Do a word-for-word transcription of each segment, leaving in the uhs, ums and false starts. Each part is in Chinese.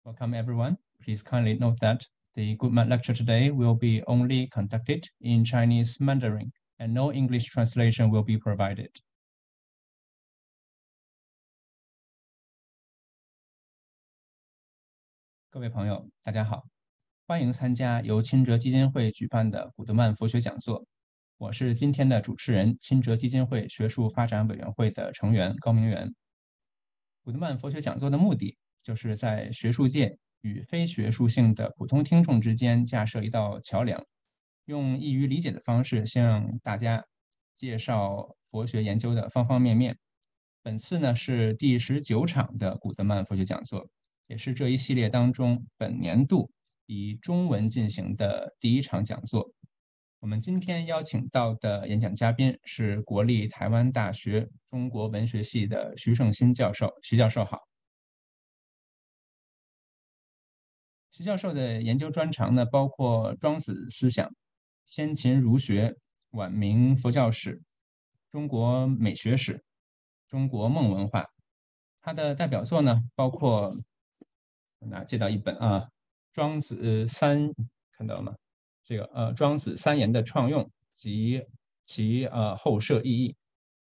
Welcome everyone. Please kindly note that the Goodman lecture today will be only conducted in Chinese Mandarin and no English translation will be provided. 各位朋友，大家好，欢迎参加由钦哲基金会举办的古德曼佛学讲座。我是今天的主持人，钦哲基金会学术发展委员会的成员高明元。古德曼佛学讲座的目的，就是在学术界与非学术性的普通听众之间架设一道桥梁，用易于理解的方式向大家介绍佛学研究的方方面面。本次呢是第十九场的古德曼佛学讲座，也是这一系列当中本年度以中文进行的第一场讲座。我们今天邀请到的演讲嘉宾是国立台湾大学中国文学系的徐胜新教授。徐教授好。徐教授的研究专长呢，包括庄子思想、先秦儒学、晚明佛教史、中国美学史、中国梦文化。他的代表作呢，包括拿借到一本啊，《庄子三》，看到了吗？这个呃，《庄子三言的创用及其呃后设意义》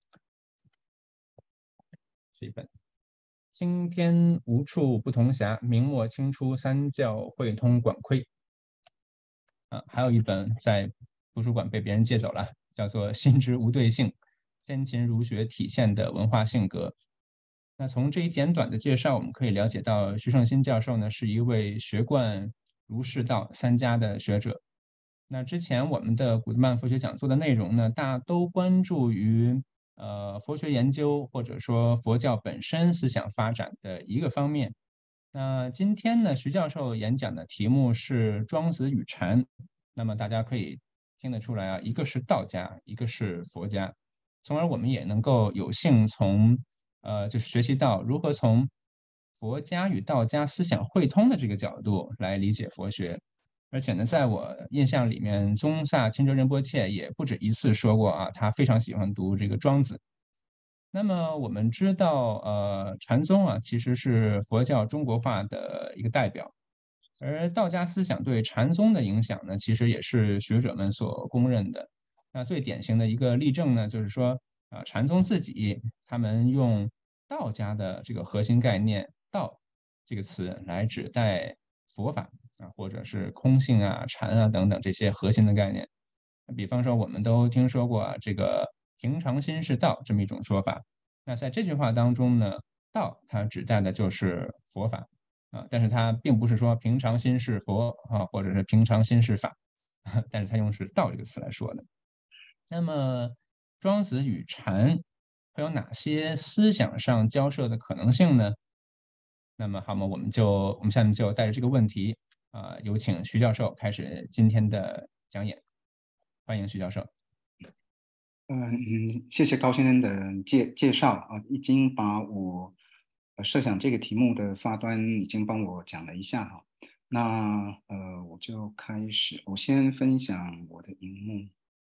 这一本。青天无处不同暇，明末清初三教汇通广窥。啊，还有一本在图书馆被别人借走了，叫做《心之无对性：先秦儒学体现的文化性格》。那从这一简短的介绍，我们可以了解到，徐胜新教授呢是一位学贯儒释道三家的学者。那之前我们的古德曼佛学讲座的内容呢，大都关注于呃佛学研究或者说佛教本身思想发展的一个方面。那今天呢，徐教授演讲的题目是庄子与禅。那么大家可以听得出来啊，一个是道家，一个是佛家，从而我们也能够有幸从呃就是学习到如何从佛家与道家思想汇通的这个角度来理解佛学。而且呢，在我印象里面，宗萨钦哲仁波切也不止一次说过啊，他非常喜欢读这个庄子。那么我们知道，呃，禅宗啊，其实是佛教中国化的一个代表，而道家思想对禅宗的影响呢，其实也是学者们所公认的。那最典型的一个例证呢，就是说，啊，禅宗自己他们用道家的这个核心概念“道”这个词来指代佛法啊，或者是空性啊、禅啊等等这些核心的概念。比方说，我们都听说过啊，这个平常心是道这么一种说法。那在这句话当中呢，道它指代的就是佛法啊，但是它并不是说平常心是佛啊，或者是平常心是法，但是它用是道这个词来说的。那么庄子与禅会有哪些思想上交涉的可能性呢？那么好嘛，我们就我们下面就带着这个问题啊、呃，有请徐教授开始今天的讲演。欢迎徐教授。 嗯嗯，谢谢高先生的介介绍啊，已经把我呃设想这个题目的发端已经帮我讲了一下哈。那呃，我就开始，我先分享我的荧幕。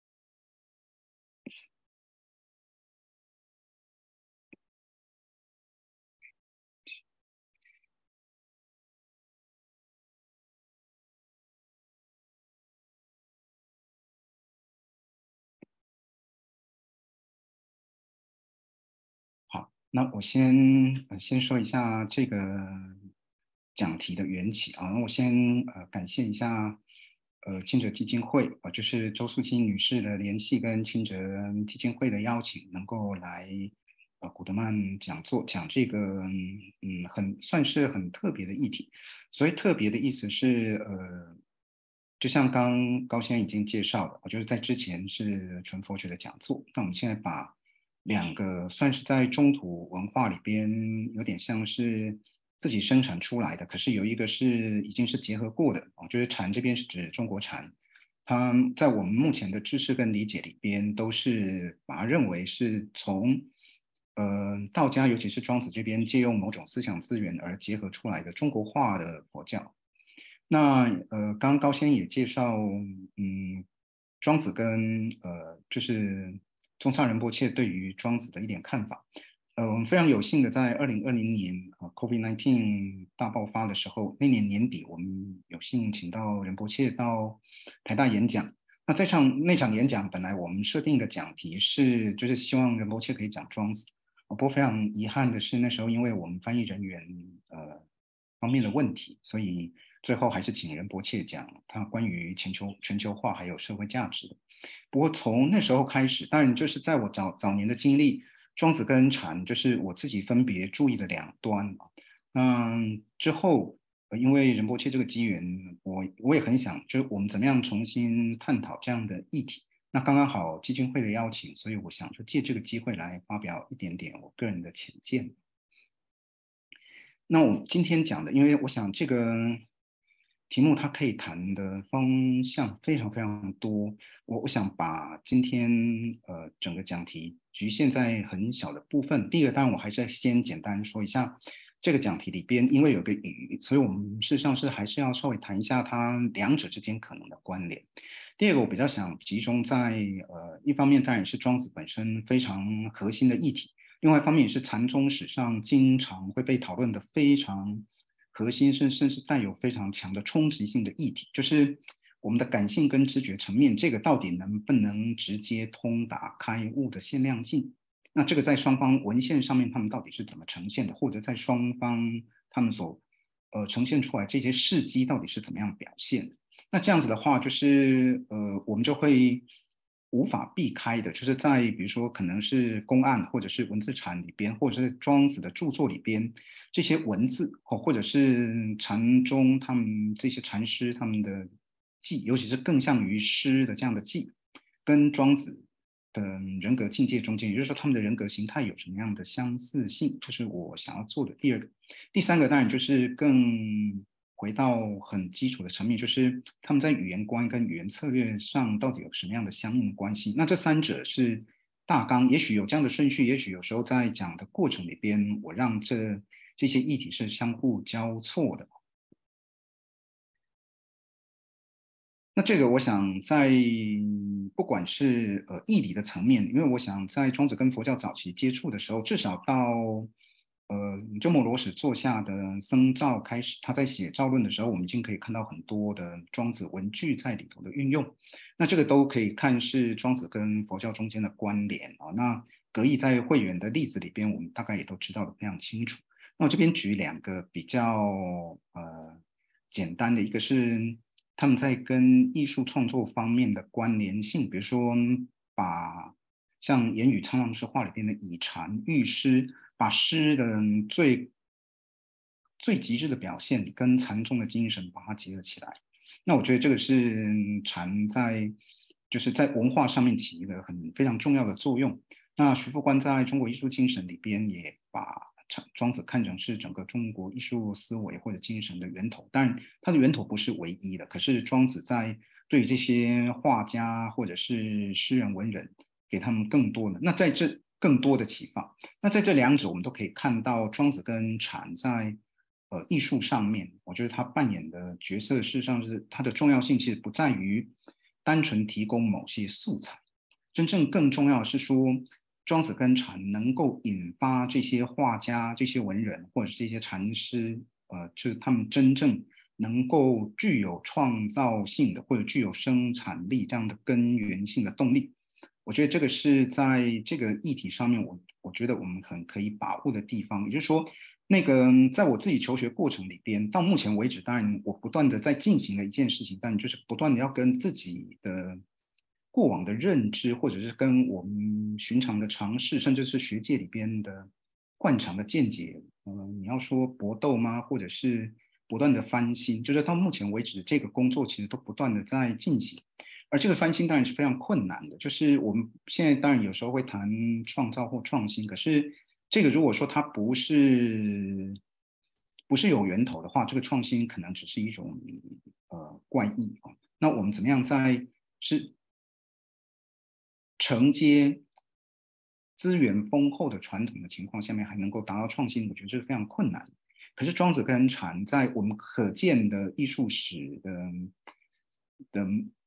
好，那我先呃先说一下这个讲题的缘起啊。那我先呃感谢一下呃清哲基金会啊、呃，就是周素清女士的联系跟清哲基金会的邀请，能够来呃古德曼讲座讲这个嗯很算是很特别的议题。所以特别的意思是呃。就像刚高先生已经介绍的，我觉得在之前是纯佛学的讲座，那我们现在把两个算是在中土文化里边有点像是自己生产出来的，可是有一个是已经是结合过的啊，就是禅这边是指中国禅，它在我们目前的知识跟理解里边都是把它认为是从呃道家，尤其是庄子这边借用某种思想资源而结合出来的中国化的佛教。那呃，刚刚高先生也介绍，嗯，庄子跟呃，就是宗萨仁波切对于庄子的一点看法。呃，我们非常有幸的在二零二零年啊 COVID 十九 大爆发的时候，那年年底我们有幸请到仁波切到台大演讲。那这场那场演讲本来我们设定的讲题是，就是希望仁波切可以讲庄子。不过非常遗憾的是，那时候因为我们翻译人员呃方面的问题，所以最后还是请仁波切讲他关于全球全球化还有社会价值的。不过从那时候开始，当然就是在我早早年的经历，庄子跟禅就是我自己分别注意的两端。嗯，之后呃因为仁波切这个机缘，我我也很想，就是我们怎么样重新探讨这样的议题。那刚刚好基金会的邀请，所以我想就借这个机会来发表一点点我个人的浅见。那我今天讲的，因为我想这个题目它可以谈的方向非常非常多，我我想把今天呃整个讲题局限在很小的部分。第一个，当然我还是先简单说一下这个讲题里边，因为有个语，所以我们事实上是还是要稍微谈一下它两者之间可能的关联。第二个，我比较想集中在呃一方面，当然是庄子本身非常核心的议题。另外一方面也是禅宗史上经常会被讨论的非常核心，甚甚至带有非常强的冲击性的议题，就是我们的感性跟知觉层面，这个到底能不能直接通达开悟的限量境？那这个在双方文献上面，他们到底是怎么呈现的？或者在双方他们所呃呈现出来这些事迹到底是怎么样表现的？那这样子的话，就是呃，我们就会无法避开的，就是在比如说可能是公案或者是文字禅里边，或者是庄子的著作里边，这些文字或或者是禅宗他们这些禅师他们的记，尤其是更像于诗的这样的记，跟庄子的人格境界中间，也就是说他们的人格形态有什么样的相似性，这是我想要做的第二个。第三个当然就是更回到很基础的层面，就是他们在语言观跟语言策略上到底有什么样的相应关系？那这三者是大纲，也许有这样的顺序，也许有时候在讲的过程里边，我让这这些议题是相互交错的。那这个我想在不管是呃义理的层面，因为我想在庄子跟佛教早期接触的时候，至少到呃鸠摩罗什座下的僧肇开始，他在写造论的时候，我们已经可以看到很多的庄子文句在里头的运用。那这个都可以看是庄子跟佛教中间的关联啊。那格义在慧远的例子里边，我们大概也都知道的非常清楚。那我这边举两个比较呃简单的，一个是他们在跟艺术创作方面的关联性，比如说把像言语沧浪诗话里边的以禅喻诗，把诗的最最极致的表现跟禅宗的精神把它结合起来。那我觉得这个是禅在就是在文化上面起一个很非常重要的作用。那徐复观在中国艺术精神里边也把庄子看成是整个中国艺术思维或者精神的源头，当然它的源头不是唯一的，可是庄子在对这些画家或者是诗人文人，给他们更多的那在这更多的启发。那在这两者，我们都可以看到庄子跟禅在呃艺术上面，我觉得他扮演的角色，事实上是它的重要性，其实不在于单纯提供某些素材，真正更重要的是说，庄子跟禅能够引发这些画家、这些文人或者是这些禅师，呃，就是他们真正能够具有创造性的或者具有生产力这样的根源性的动力。我觉得这个是在这个议题上面我，我觉得我们很可以把握的地方。也就是说，那个在我自己求学过程里边，到目前为止，当然我不断的在进行的一件事情，但就是不断的要跟自己的过往的认知，或者是跟我们寻常的尝试，甚至是学界里边的惯常的见解，嗯、呃，你要说搏斗吗？或者是不断的翻新，就是到目前为止，这个工作其实都不断的在进行。而这个翻新当然是非常困难的，就是我们现在当然有时候会谈创造或创新，可是这个如果说它不是不是有源头的话，这个创新可能只是一种呃怪异啊。那我们怎么样在是承接资源丰厚的传统的情况下面，还能够达到创新，我觉得这是非常困难。可是庄子跟禅在我们可见的艺术史的的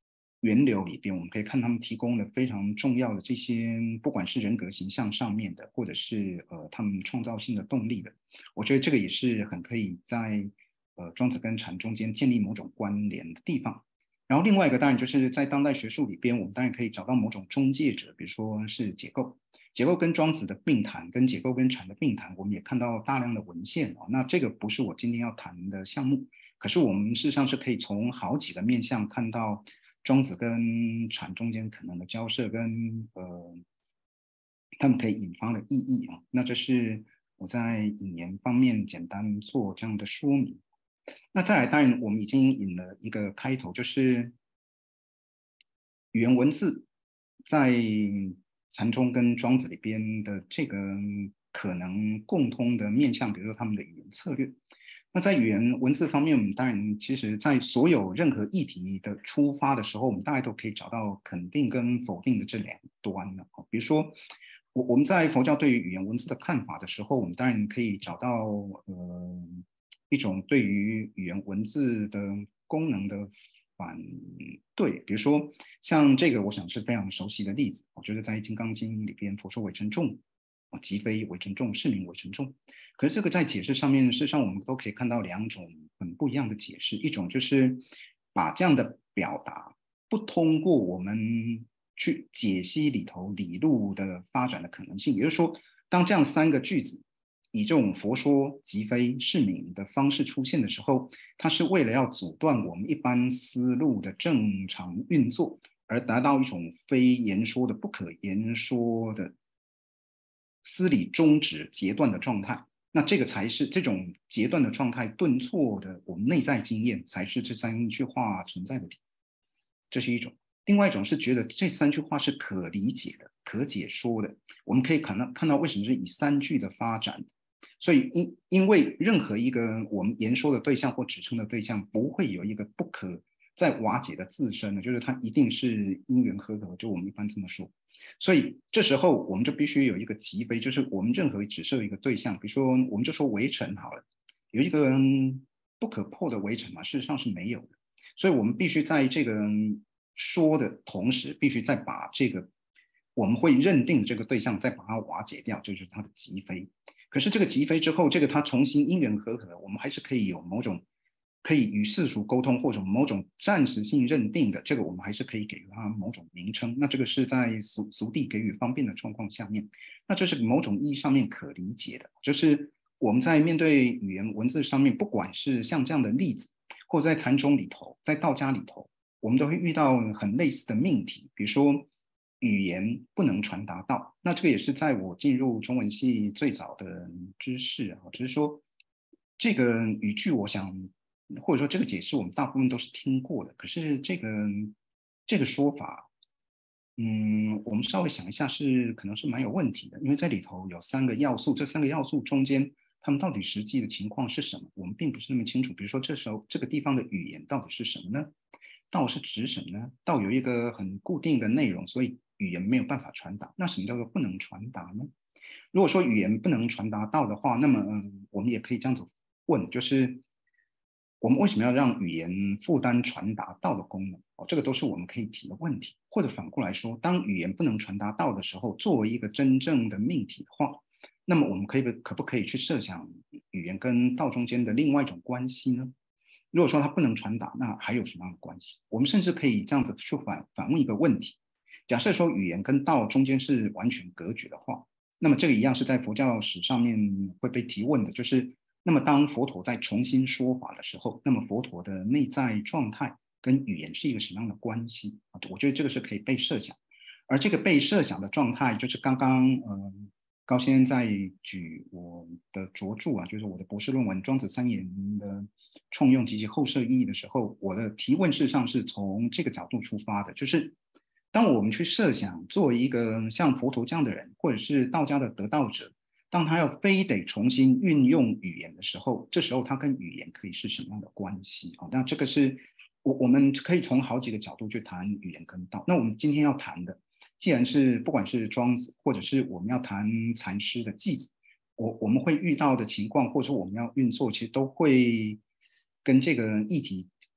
源流里边，我们可以看他们提供了非常重要的这些，不管是人格形象上面的，或者是呃他们创造性的动力的，我觉得这个也是很可以在呃庄子跟禅中间建立某种关联的地方。然后另外一个当然就是在当代学术里边，我们当然可以找到某种中介者，比如说是解构。解构跟庄子的并谈，跟解构跟禅的并谈，我们也看到大量的文献哦。那这个不是我今天要谈的项目，可是我们事实上是可以从好几个面向看到庄子跟禅中间可能的交涉跟呃他们可以引发的意义啊。那这是我在引言方面简单做这样的说明。那再来，当然我们已经引了一个开头，就是语言文字在禅宗跟庄子里边的这个可能共通的面向，比如说他们的语言策略。那在语言文字方面，我们当然其实在所有任何议题的出发的时候，我们大概都可以找到肯定跟否定的这两端的。比如说，我我们在佛教对于语言文字的看法的时候，我们当然可以找到呃一种对于语言文字的功能的反对，比如说像这个，我想是非常熟悉的例子，我觉得在《金刚经》里边，佛说为沉重，啊，即非为沉重，是名为沉重。可是这个在解释上面，事实上我们都可以看到两种很不一样的解释，一种就是把这样的表达不通过我们去解析里头理路的发展的可能性，也就是说，当这样三个句子以这种佛说即非是名的方式出现的时候，它是为了要阻断我们一般思路的正常运作，而达到一种非言说的不可言说的思理终止截断的状态。那这个才是这种截断的状态顿挫的我们内在经验，才是这三句话存在的点。这是一种。另外一种是觉得这三句话是可理解的、可解说的。我们可以看到看到为什么是以三句的发展。所以因因为任何一个我们言说的对象或指称的对象，不会有一个不可再瓦解的自身的，就是它一定是因缘合合，就我们一般这么说。所以这时候我们就必须有一个即非，就是我们任何只设一个对象，比如说我们就说围城好了，有一个不可破的围城嘛，事实上是没有的。所以我们必须在这个说的同时，必须再把这个我们会认定这个对象再把它瓦解掉，这就是它的即非。可是这个即非之后，这个它重新因缘合合，我们还是可以有某种可以与世俗沟通，或者某种暂时性认定的，这个我们还是可以给予它某种名称。那这个是在俗俗地给予方便的状况下面，那这是某种意义上面可理解的，就是我们在面对语言文字上面，不管是像这样的例子，或者在禅宗里头，在道家里头，我们都会遇到很类似的命题，比如说语言不能传达到。那这个也是在我进入中文系最早的知识啊，只是说这个语句，我想或者说这个解释，我们大部分都是听过的。可是这个这个说法，嗯，我们稍微想一下是可能是蛮有问题的，因为在里头有三个要素，这三个要素中间，他们到底实际的情况是什么，我们并不是那么清楚。比如说，这时候这个地方的语言到底是什么呢？道是指什么呢？道有一个很固定的内容，所以语言没有办法传达。那什么叫做不能传达呢？如果说语言不能传达到的话，那么、嗯、我们也可以这样子问，就是我们为什么要让语言负担传达到的功能？哦，这个都是我们可以提的问题。或者反过来说，当语言不能传达到的时候，作为一个真正的命题的话，那么我们可以可不可以去设想语言跟道中间的另外一种关系呢？如果说它不能传达，那还有什么样的关系？我们甚至可以这样子去反反问一个问题：假设说语言跟道中间是完全隔绝的话，那么这个一样是在佛教史上面会被提问的，就是那么当佛陀在重新说法的时候，那么佛陀的内在状态跟语言是一个什么样的关系？我觉得这个是可以被设想，而这个被设想的状态，就是刚刚呃高先生在举我的着著啊，就是我的博士论文《庄子三言》的创用及其后设意义的时候，我的提问事实上是从这个角度出发的，就是当我们去设想作为一个像佛陀这样的人，或者是道家的得道者，当他要非得重新运用语言的时候，这时候他跟语言可以是什么样的关系啊？那这个是我我们可以从好几个角度去谈语言跟道。那我们今天要谈的，既然是不管是庄子，或者是我们要谈禅师的偈子，我我们会遇到的情况，或者说我们要运作，其实都会跟这个议题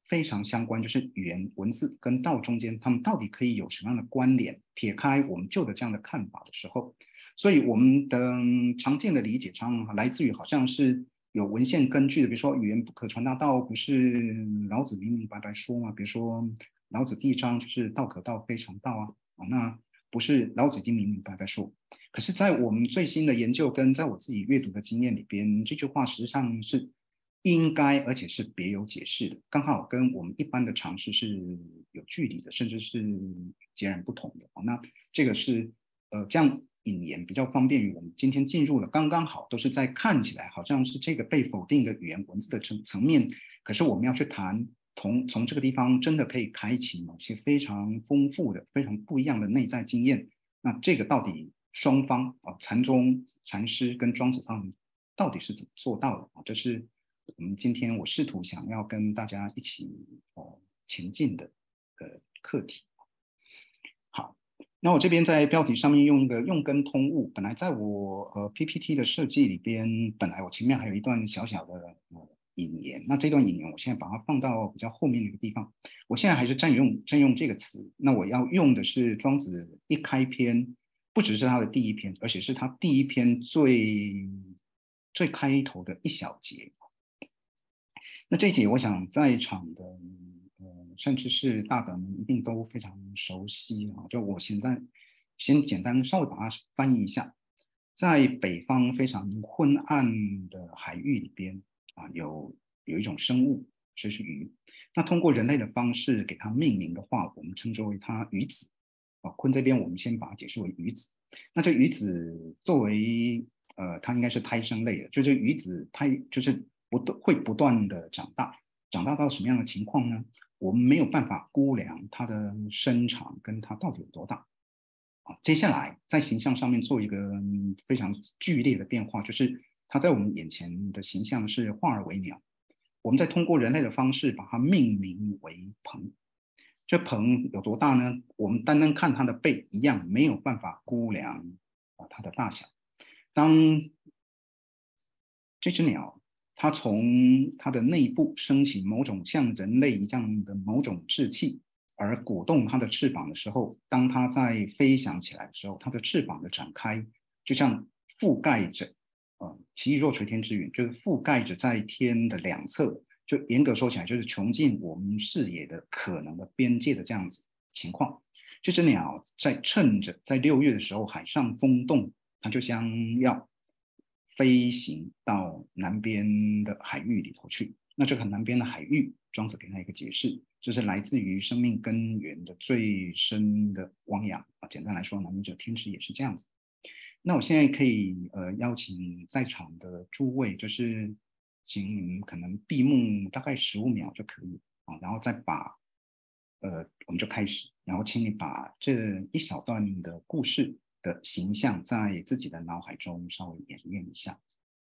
非常相关，就是语言文字跟道中间，他们到底可以有什么样的关联？撇开我们旧的这样的看法的时候，所以我们的常见的理解常常来自于好像是有文献根据的，比如说语言不可传达道，不是老子明明白白说嘛？比如说老子第一章就是道可道，非常道啊，啊那不是老子已经明明白白说。可是，在我们最新的研究跟在我自己阅读的经验里边，这句话实际上是应该，而且是别有解释的，刚好跟我们一般的常识是有距离的，甚至是截然不同的。那这个是呃这样引言比较方便于我们今天进入了，刚刚好都是在看起来好像是这个被否定的语言文字的层层面，可是我们要去谈从从这个地方真的可以开启某些非常丰富的、非常不一样的内在经验。那这个到底双方啊，禅宗禅师跟庄子他们到底是怎么做到的啊？这是我们今天我试图想要跟大家一起哦前进的呃课题。好，那我这边在标题上面用一个用根通悟，本来在我呃 P P T 的设计里边，本来我前面还有一段小小的呃引言，那这段引言我现在把它放到比较后面的一个地方，我现在还是占用占用这个词，那我要用的是庄子一开篇，不只是他的第一篇，而且是他第一篇最最开头的一小节。那这一节我想在场的呃甚至是大德们一定都非常熟悉啊，就我现在先简单稍微把它翻译一下。在北方非常昏暗的海域里边啊，有有一种生物，就是鱼。那通过人类的方式给它命名的话，我们称之为它鱼子。啊，鲲这边我们先把它解释为鱼子。那这鱼子作为呃，它应该是胎生类的，就是鱼子胎就是不断会不断的长大，长大到什么样的情况呢？我们没有办法估量它的身长跟它到底有多大。啊，接下来在形象上面做一个非常剧烈的变化，就是它在我们眼前的形象是化而为鸟，我们再通过人类的方式把它命名为鹏。这鹏有多大呢？我们单单看它的背一样没有办法估量啊它的大小。当这只鸟它从它的内部升起某种像人类一样的某种志气，而鼓动它的翅膀的时候，当它在飞翔起来的时候，它的翅膀的展开就像覆盖着，呃，其翼若垂天之云，就是覆盖着在天的两侧，就严格说起来就是穷尽我们视野的可能的边界的这样子情况。这只鸟在趁着在六月的时候海上风动，它就将要飞行到南边的海域里头去。那这个南边的海域，庄子给他一个解释，就是来自于生命根源的最深的汪洋啊。简单来说，南冥者天池也是这样子。那我现在可以呃邀请在场的诸位，就是请你们可能闭目大概十五秒就可以啊，然后再把呃我们就开始，然后请你把这一小段的故事的形象在自己的脑海中稍微演练一下。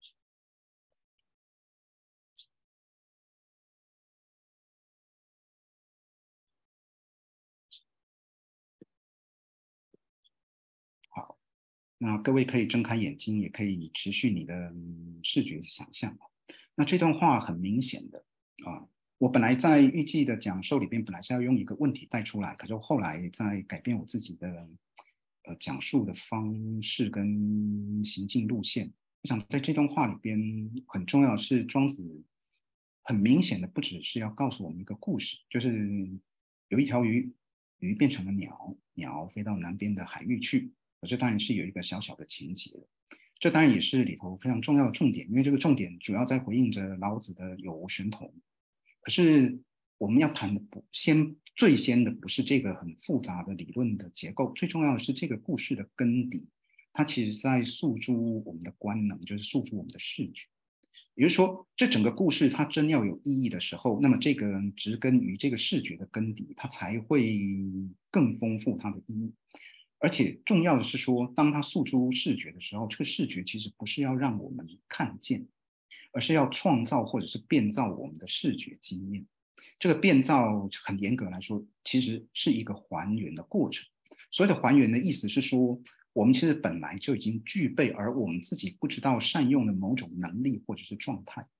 好，那各位可以睁开眼睛，也可以持续你的、嗯、视觉想象。那这段话很明显的啊，我本来在预计的讲授里边，本来是要用一个问题带出来，可是后来在改变我自己的呃讲述的方式跟行进路线。我想在这段话里边，很重要的是庄子很明显的不只是要告诉我们一个故事，就是有一条鱼，鱼变成了鸟，鸟飞到南边的海域去。这当然是有一个小小的情节的。这当然也是里头非常重要的重点，因为这个重点主要在回应着老子的有无玄同。可是我们要谈的不先最先的不是这个很复杂的理论的结构，最重要的是这个故事的根底，它其实在诉诸我们的官能，就是诉诸我们的视觉。也就是说，这整个故事它真要有意义的时候，那么这个植根于这个视觉的根底，它才会更丰富它的意义。而且重要的是说，当它诉诸视觉的时候，这个视觉其实不是要让我们看见，而是要创造或者是变造我们的视觉经验。这个变造很严格来说，其实是一个还原的过程。所谓的还原的意思是说，我们其实本来就已经具备，而我们自己不知道善用的某种能力或者是状态。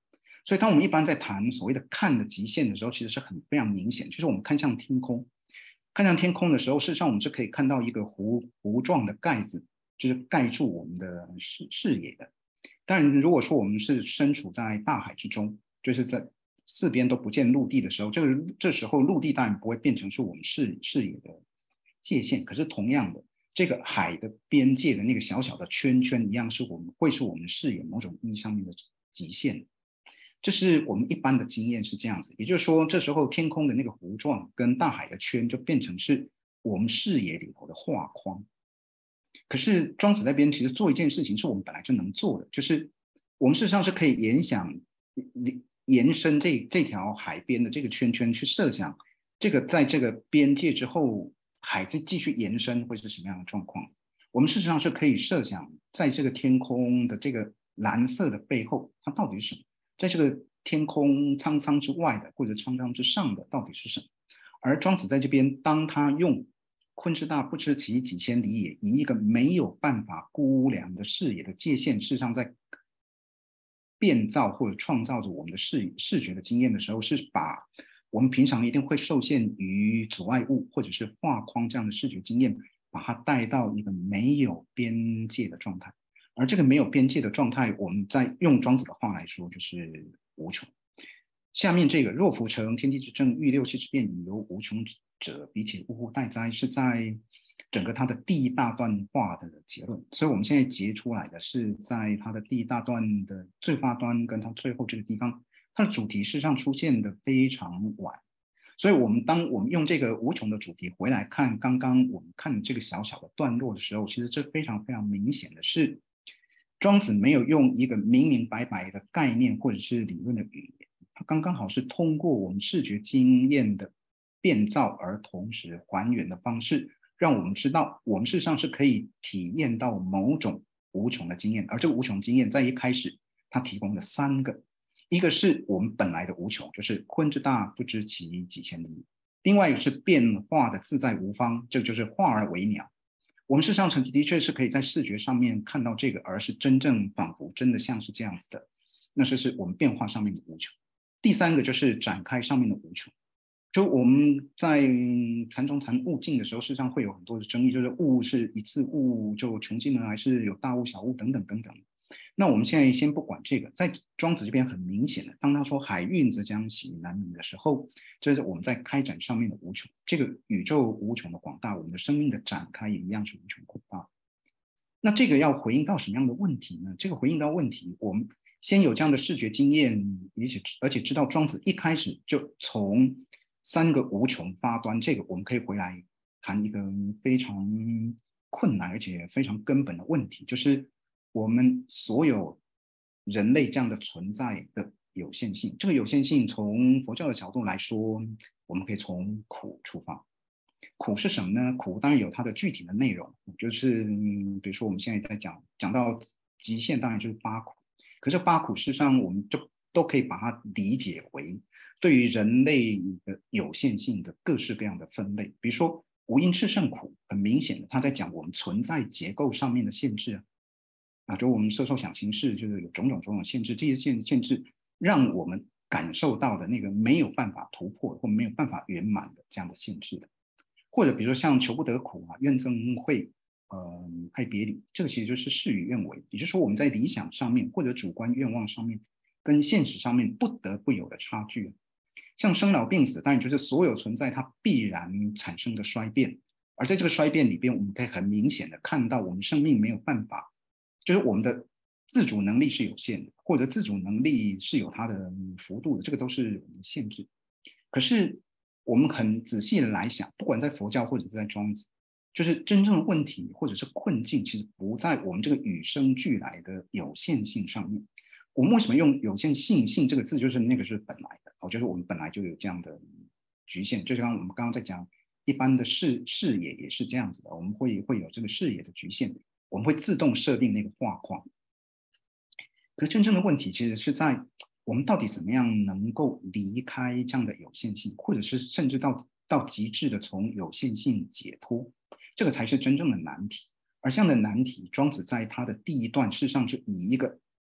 所以当我们一般在谈所谓的看的极限的时候，其实是很非常明显，就是我们看向天空，看向天空的时候，事实上我们是可以看到一个湖湖状的盖子，就是盖住我们的视视野的。当然，如果说我们是身处在大海之中，就是在四边都不见陆地的时候，这个这时候陆地当然不会变成是我们视视野的界限，可是同样的，这个海的边界的那个小小的圈圈一样，是我们会是我们视野某种意义上面的极限。这是我们一般的经验是这样子，也就是说，这时候天空的那个弧状跟大海的圈就变成是我们视野里头的画框。可是庄子那边其实做一件事情是我们本来就能做的，就是我们事实上是可以延想、延伸这这条海边的这个圈圈，去设想这个在这个边界之后，海再继续延伸会是什么样的状况。我们事实上是可以设想，在这个天空的这个蓝色的背后，它到底是什么？在这个天空苍苍之外的，或者苍苍之上的，到底是什么？而庄子在这边，当他用鲲之大，不知其几千里也，以一个没有办法估量的视野的界限，事实上在变造或者创造着我们的视视觉的经验的时候，是把我们平常一定会受限于阻碍物或者是画框这样的视觉经验，把它带到一个没有边界的状态。而这个没有边界的状态，我们在用庄子的话来说，就是无穷。下面这个若夫成，天地之正，欲六气之变，以由无穷者，彼且呜呼待哉，是在整个它的第一大段话的结论。所以我们现在截出来的是在它的第一大段的最发端跟它最后这个地方，它的主题事实上出现的非常晚。所以我们当我们用这个无穷的主题回来看刚刚我们看的这个小小的段落的时候，其实这非常非常明显的是，庄子没有用一个明明白白的概念或者是理论的语言，它刚刚好是通过我们视觉经验的变造而同时还原的方式，让我们知道我们事实上是可以体验到某种无穷的经验。而这个无穷经验在一开始它提供了三个，一个是我们本来的无穷，就是鲲之大，不知其几千里；另外一个是变化的自在无方，这个就是化而为鸟。我们事实上的确是可以在视觉上面看到这个，而是真正仿佛真的像是这样子的，那就是我们变化上面的无穷。第三个就是展开上面的无穷。就我们在禅中谈物境的时候，事实上会有很多的争议，就是物是一次物就穷尽呢，还是有大物小物等等等等。那我们现在先不管这个，在庄子这边很明显的，当他说海运则将徙南冥的时候，这是我们在开展上面的无穷，这个宇宙无穷的广大，我们的生命的展开也一样是无穷广大。那这个要回应到什么样的问题呢？这个回应到问题，我们先有这样的视觉经验，而且而且知道庄子一开始就从三个无穷发端，这个我们可以回来谈一个非常困难而且非常根本的问题，就是我们所有人类这样的存在的有限性。这个有限性从佛教的角度来说，我们可以从苦出发。苦是什么呢？苦当然有它的具体的内容，就是嗯，比如说我们现在在讲讲到极限，当然就是八苦。可是八苦事实上，我们就都可以把它理解为对于人类的有限性的各式各样的分类。比如说无因炽盛苦，很明显的他在讲我们存在结构上面的限制啊，啊，就我们色受想行识，就是有种种种种限制，这些限限制让我们感受到的那个没有办法突破或没有办法圆满的这样的限制的。或者比如说像求不得苦啊、怨憎会、呃爱别离，这个其实就是事与愿违，也就是说我们在理想上面或者主观愿望上面跟现实上面不得不有的差距。像生老病死，当然就是所有存在它必然产生的衰变，而在这个衰变里边，我们可以很明显的看到我们生命没有办法，就是我们的自主能力是有限的，或者自主能力是有它的幅度的，这个都是我们的限制。可是我们很仔细的来想，不管在佛教或者是在庄子，就是真正的问题或者是困境，其实不在我们这个与生俱来的有限性上面。我们为什么用有限性性这个字，就是那个是本来的，我觉得我们本来就有这样的局限。就像我们刚刚在讲，一般的视视野也是这样子的，我们会会有这个视野的局限，我们会自动设定那个画框。可真正的问题其实是在我们到底怎么样能够离开这样的有限性，或者是甚至到到极致的从有限性解脱，这个才是真正的难题。而这样的难题，庄子在他的第一段事实上是以一个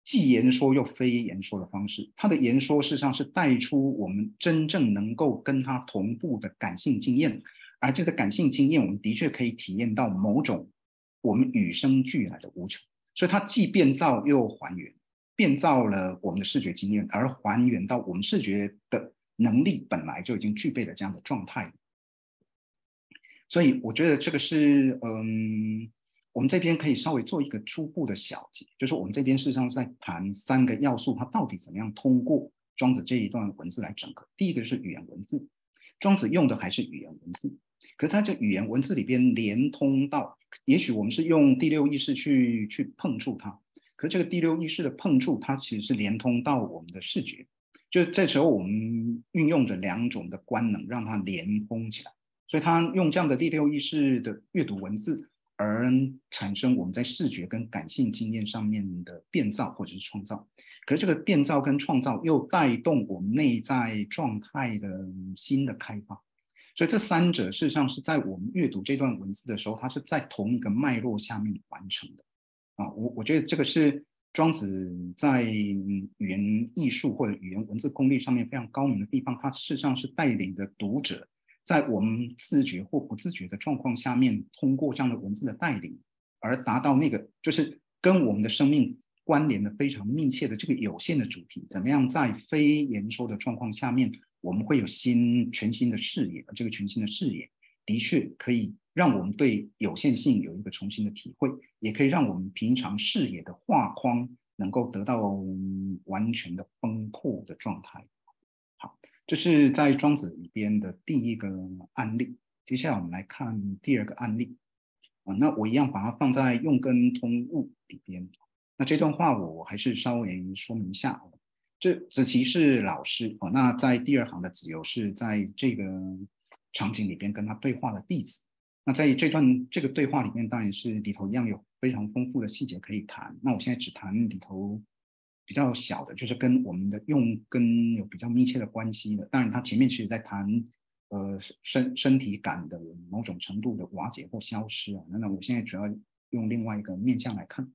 既言说又非言说的方式。它的言说事实上是带出我们真正能够跟它同步的感性经验，而这个感性经验，我们的确可以体验到某种我们与生俱来的无穷。所以它既变造又还原，变造了我们的视觉经验，而还原到我们视觉的能力本来就已经具备了这样的状态。所以我觉得这个是，嗯，我们这边可以稍微做一个初步的小结，就是我们这边事实上是在谈三个要素，它到底怎么样通过庄子这一段文字来整合。第一个是语言文字，庄子用的还是语言文字，可是在这语言文字里边连通到，也许我们是用第六意识去去碰触它，可是这个第六意识的碰触，它其实是连通到我们的视觉，就这时候我们运用着两种的官能，让它连通起来。所以他用这样的第六意识的阅读文字，而产生我们在视觉跟感性经验上面的变造或者是创造。可是这个变造跟创造又带动我们内在状态的新的开发。所以这三者事实上是在我们阅读这段文字的时候，它是在同一个脉络下面完成的。啊，我我觉得这个是庄子在语言艺术或者语言文字功力上面非常高明的地方。它事实上是带领着读者，在我们自觉或不自觉的状况下面，通过这样的文字的带领，而达到那个就是跟我们的生命关联的非常密切的这个有限的主题，怎么样在非言说的状况下面，我们会有新全新的视野，这个全新的视野的确可以让我们对有限性有一个重新的体会，也可以让我们平常视野的画框能够得到完全的崩破的状态。好，这是在庄子里边的第一个案例。接下来我们来看第二个案例。啊，那我一样把它放在用根通物里边。那这段话我还是稍微说明一下。这子期是老师哦，那在第二行的子由是在这个场景里边跟他对话的弟子。那在这段这个对话里面，当然是里头一样有非常丰富的细节可以谈。那我现在只谈里头比较小的，就是跟我们的用根有比较密切的关系的。当然，他前面其实在谈呃身身体感的某种程度的瓦解或消失啊。那我现在主要用另外一个面向来看。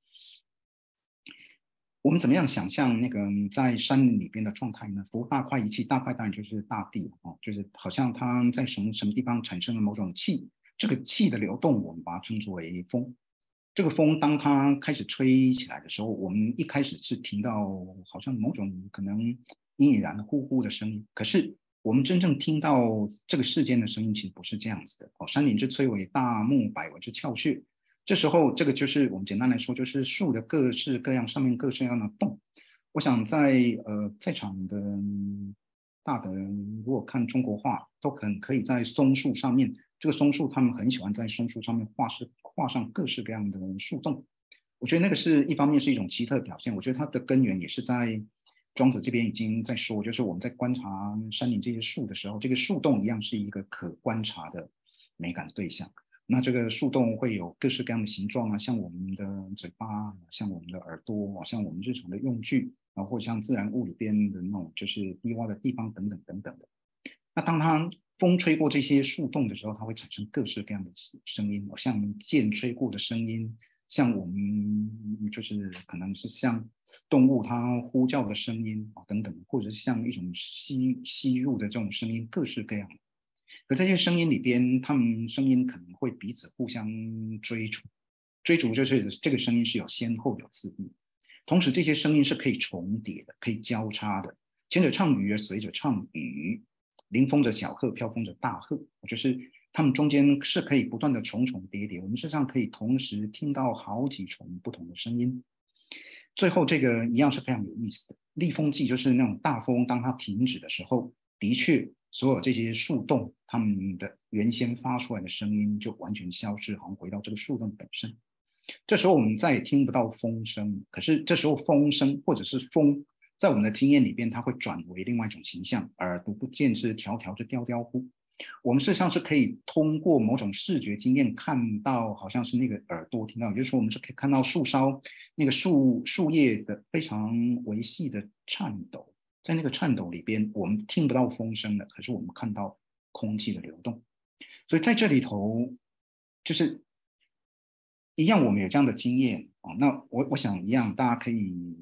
我们怎么样想象那个在山林里边的状态呢？浮大块一气，大块当然就是大地哦，就是好像它在什么什么地方产生了某种气，这个气的流动，我们把它称作为风。这个风当它开始吹起来的时候，我们一开始是听到好像某种可能隐隐然的呼呼的声音，可是我们真正听到这个世间的声音，其实不是这样子的哦。山林之摧为大木，百围之窍穴。这时候，这个就是我们简单来说，就是树的各式各样，上面各式各样的动。我想在呃在场的大的人，如果看中国画，都很可以在松树上面，这个松树他们很喜欢在松树上面画是画上各式各样的树洞。我觉得那个是一方面是一种奇特的表现，我觉得它的根源也是在庄子这边已经在说，就是我们在观察山林这些树的时候，这个树洞一样是一个可观察的美感对象。那这个树洞会有各式各样的形状啊，像我们的嘴巴，像我们的耳朵，像我们日常的用具，然后或像自然物里边的那种就是低洼的地方等等等等的。那当它风吹过这些树洞的时候，它会产生各式各样的声音，像剑吹过的声音，像我们就是可能是像动物它呼叫的声音啊等等，或者是像一种吸吸入的这种声音，各式各样的。可这些声音里边，他们声音可能会彼此互相追逐，追逐就是这个声音是有先后有次第，同时这些声音是可以重叠的，可以交叉的。前者唱鱼而随者唱鱼，临风者小鹤，飘风者大鹤，就是他们中间是可以不断的重重叠叠，我们事实上可以同时听到好几重不同的声音。最后这个一样是非常有意思的，立风季就是那种大风，当它停止的时候，的确所有这些树洞，它们的原先发出来的声音就完全消失，好像回到这个树洞本身。这时候我们再也听不到风声，可是这时候风声或者是风，在我们的经验里边，它会转为另外一种形象，耳独不见是迢迢之雕雕乎。我们事实上是可以通过某种视觉经验看到，好像是那个耳朵听到，也就是说我们是可以看到树梢那个树树叶的非常微细的颤抖，在那个颤抖里边，我们听不到风声的，可是我们看到空气的流动。所以在这里头，就是一样，我们有这样的经验哦。那我我想一样，大家可以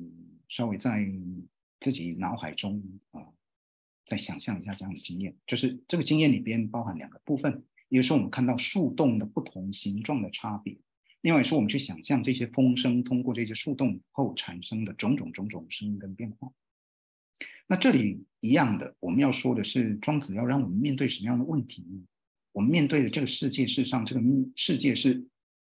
稍微在自己脑海中啊、呃，再想象一下这样的经验，就是这个经验里边包含两个部分，一个是我们看到树洞的不同形状的差别，另外是我们去想象这些风声通过这些树洞后产生的种种种种声音跟变化。那这里一样的，我们要说的是，庄子要让我们面对什么样的问题呢？我们面对的这个世界，事实上这个世界是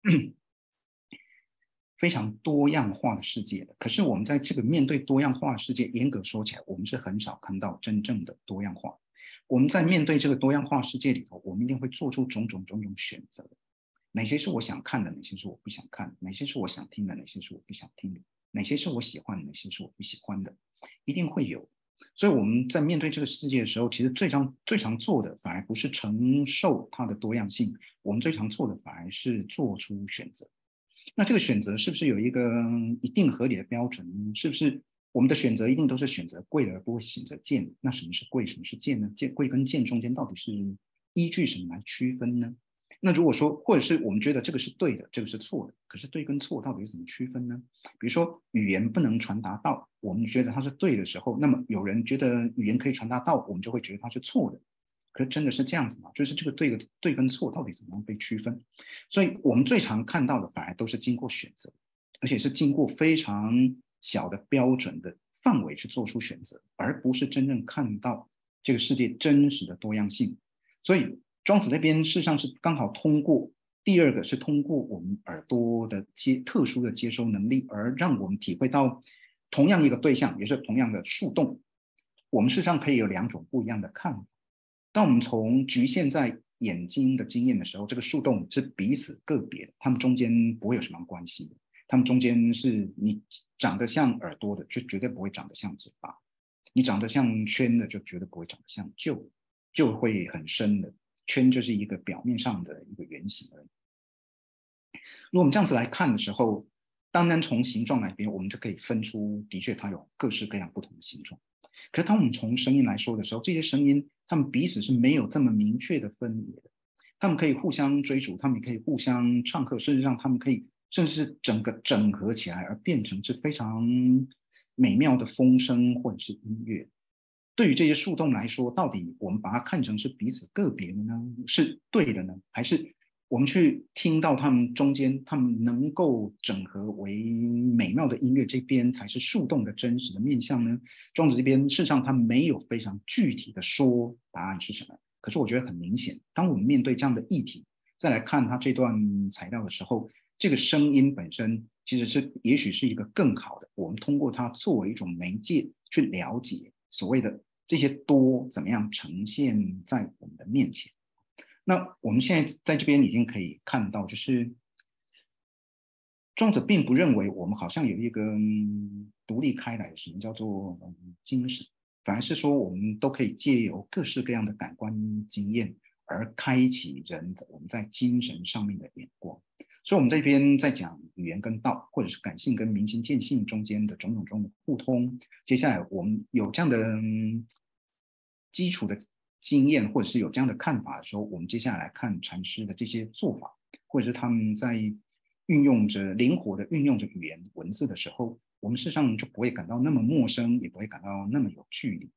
非常多样化的世界的。可是我们在这个面对多样化的世界，严格说起来，我们是很少看到真正的多样化。我们在面对这个多样化世界里头，我们一定会做出种种种种选择。哪些是我想看的，哪些是我不想看的，哪些是我想听的，哪些是我不想听的，哪些是我喜欢的，哪些是我不喜欢的，一定会有。所以我们在面对这个世界的时候，其实最常最常做的，反而不是承受它的多样性，我们最常做的反而是做出选择。那这个选择是不是有一个一定合理的标准呢？是不是我们的选择一定都是选择贵的，而不会选择贱的？那什么是贵，什么是贱呢？贱贵跟贱中间到底是依据什么来区分呢？那如果说，或者是我们觉得这个是对的，这个是错的，可是对跟错到底是怎么区分呢？比如说语言不能传达到，我们觉得它是对的时候，那么有人觉得语言可以传达到，我们就会觉得它是错的。可是真的是这样子吗？就是这个对的对跟错到底怎么样被区分？所以我们最常看到的反而都是经过选择，而且是经过非常小的标准的范围去做出选择，而不是真正看到这个世界真实的多样性。所以庄子这边事实上是刚好通过第二个是通过我们耳朵的接特殊的接收能力，而让我们体会到同样一个对象，也是同样的树洞，我们事实上可以有两种不一样的看法。当我们从局限在眼睛的经验的时候，这个树洞是彼此个别的，它们中间不会有什么关系的。它们中间是你长得像耳朵的，就绝对不会长得像嘴巴；你长得像圈的，就绝对不会长得像臼，臼会很深的，圈就是一个表面上的一个圆形而已。如果我们这样子来看的时候，单单从形状来边，我们就可以分出，的确它有各式各样不同的形状。可是当我们从声音来说的时候，这些声音它们彼此是没有这么明确的分别的，他们可以互相追逐，他们也可以互相唱和，甚至让他们可以甚至是整个整合起来，而变成是非常美妙的风声或者是音乐。对于这些树洞来说，到底我们把它看成是彼此个别的呢，是对的呢，还是我们去听到他们中间，他们能够整合为美妙的音乐，这边才是树洞的真实的面向呢？庄子这边事实上他没有非常具体的说答案是什么，可是我觉得很明显，当我们面对这样的议题，再来看他这段材料的时候，这个声音本身其实是也许是一个更好的，我们通过它作为一种媒介去了解所谓的这些多怎么样呈现在我们的面前。那我们现在在这边已经可以看到，就是庄子并不认为我们好像有一个、嗯、独立开来的什么叫做、嗯、精神，反而是说我们都可以借由各式各样的感官经验而开启人我们在精神上面的眼光。所以我们这边在讲语言跟道，或者是感性跟明心见性中间的种种中的互通。接下来我们有这样的、嗯、基础的经验，或者是有这样的看法的时候，我们接下来看禅师的这些做法，或者是他们在运用着灵活的运用着语言文字的时候，我们事实上就不会感到那么陌生，也不会感到那么有距离。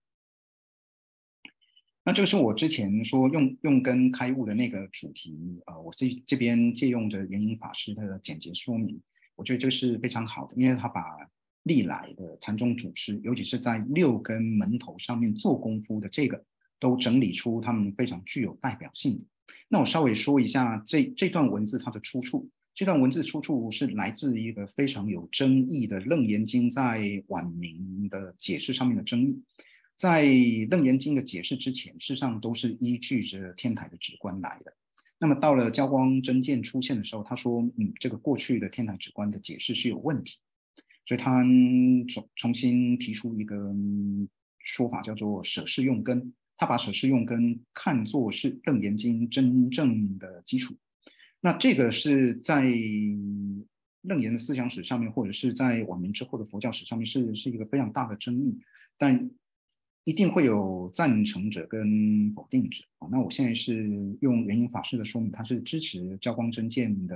那这个是我之前说用用根开悟的那个主题啊、呃，我这这边借用着圆影法师的简洁说明，我觉得这个是非常好的，因为他把历来的禅宗祖师，尤其是在六根门头上面做功夫的这个，都整理出他们非常具有代表性的。那我稍微说一下这这段文字它的出处。这段文字出处是来自一个非常有争议的《楞严经》在晚明的解释上面的争议。在《楞严经》的解释之前，事实上都是依据着天台的止观来的。那么到了教光真见出现的时候，他说：“嗯，这个过去的天台止观的解释是有问题。”所以他重重新提出一个说法，叫做舍事用根。他把舍事用根看作是《楞严经》真正的基础。那这个是在楞严的思想史上面，或者是在晚明之后的佛教史上面是，是一个非常大的争议。但一定会有赞成者跟否定者啊。那我现在是用圆影法师的说明，他是支持教光真见的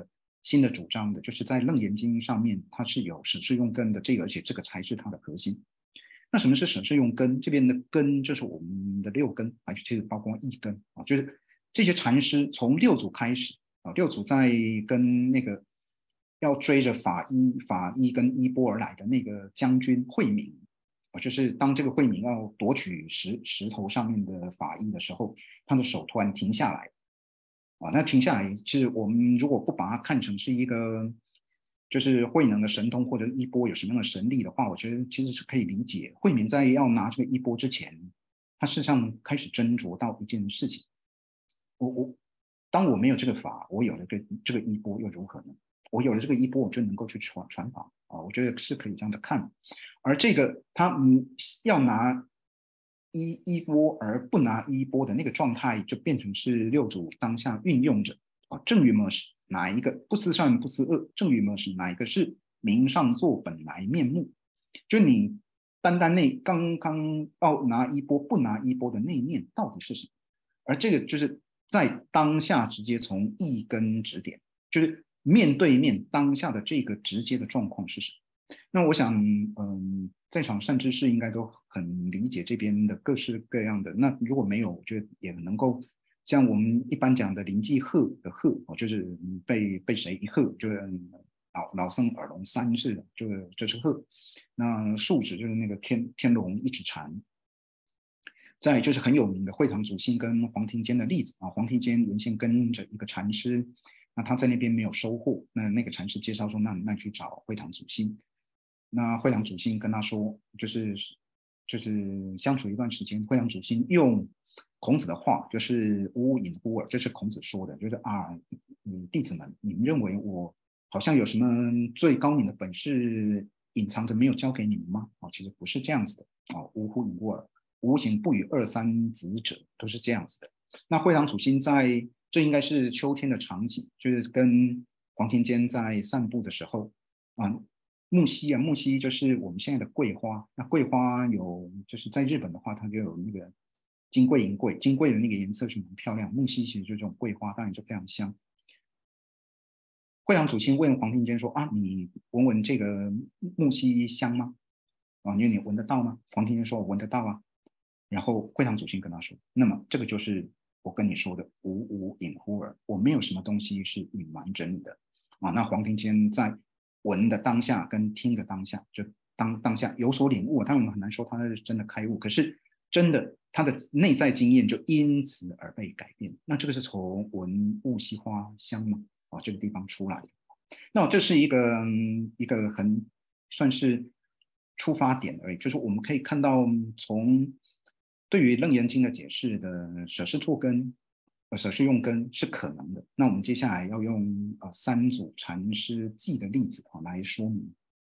新的主张的，就是在《楞严经》上面它是有舍事用根的这个，而且这个才是它的核心。那什么是舍事用根？这边的根就是我们的六根啊，其实包括一根啊，就是这些禅师从六祖开始啊，六祖在跟那个要追着法医、法医跟衣钵而来的那个将军慧明啊，就是当这个慧明要夺取石石头上面的法医的时候，他的手突然停下来啊，那停下来，其实我们如果不把它看成是一个就是慧能的神通或者衣钵有什么样的神力的话，我觉得其实是可以理解。慧明在要拿这个衣钵之前，他事实上开始斟酌到一件事情：我我当我没有这个法，我有了这个这个衣钵又如何呢？我有了这个衣钵，我就能够去传传法啊！我觉得是可以这样子看。而这个他嗯要拿衣衣钵而不拿衣钵的那个状态，就变成是六祖当下运用着啊正语模式。哪一个不思善不思恶，正语模式哪一个是名上座本来面目？就你单单那刚刚要拿衣钵不拿衣钵的那一念到底是什么？而这个就是在当下直接从一根指点，就是面对面当下的这个直接的状况是什么？那我想，嗯，在场善知识应该都很理解这边的各式各样的。那如果没有，我觉得也能够像我们一般讲的临济鹤的鹤，哦，就是被被谁一鹤，就是老老僧耳聋三世的，就是这是鹤。那树指就是那个天天龙一指禅。再就是很有名的会堂主心跟黄庭坚的例子啊，黄庭坚原先跟着一个禅师，那他在那边没有收获，那那个禅师介绍说，那那去找会堂主心。那会堂主心跟他说，就是就是相处一段时间，会堂主心用孔子的话，就是吾隐乎尔，这是孔子说的，就是啊，嗯，弟子们，你们认为我好像有什么最高明的本事隐藏着没有教给你们吗？啊，其实不是这样子的啊，吾乎隐乎尔。无形不与二三子者，都是这样子的。那会堂主心在这应该是秋天的场景，就是跟黄庭坚在散步的时候啊，木樨啊，木樨就是我们现在的桂花。那桂花有就是在日本的话，它就有那个金桂银桂，金桂的那个颜色是蛮漂亮，木樨其实就是这种桂花，当然就非常香。会堂主心问黄庭坚说啊，你闻闻这个木樨香吗？啊，因为你闻得到吗？黄庭坚说我闻得到啊。然后会堂主心跟他说：“那么这个就是我跟你说的无无隐乎尔，我没有什么东西是隐瞒着你的啊。”那黄庭坚在闻的当下跟听的当下，就当当下有所领悟，但我们很难说他是真的开悟，可是真的他的内在经验就因此而被改变。那这个是从闻物惜花香嘛啊这个地方出来的。那这是一个、嗯、一个很算是出发点而已，就是我们可以看到从对于楞严经的解释的舍事作根，呃，舍事用根是可能的。那我们接下来要用呃三祖禅师记的例子啊来说明。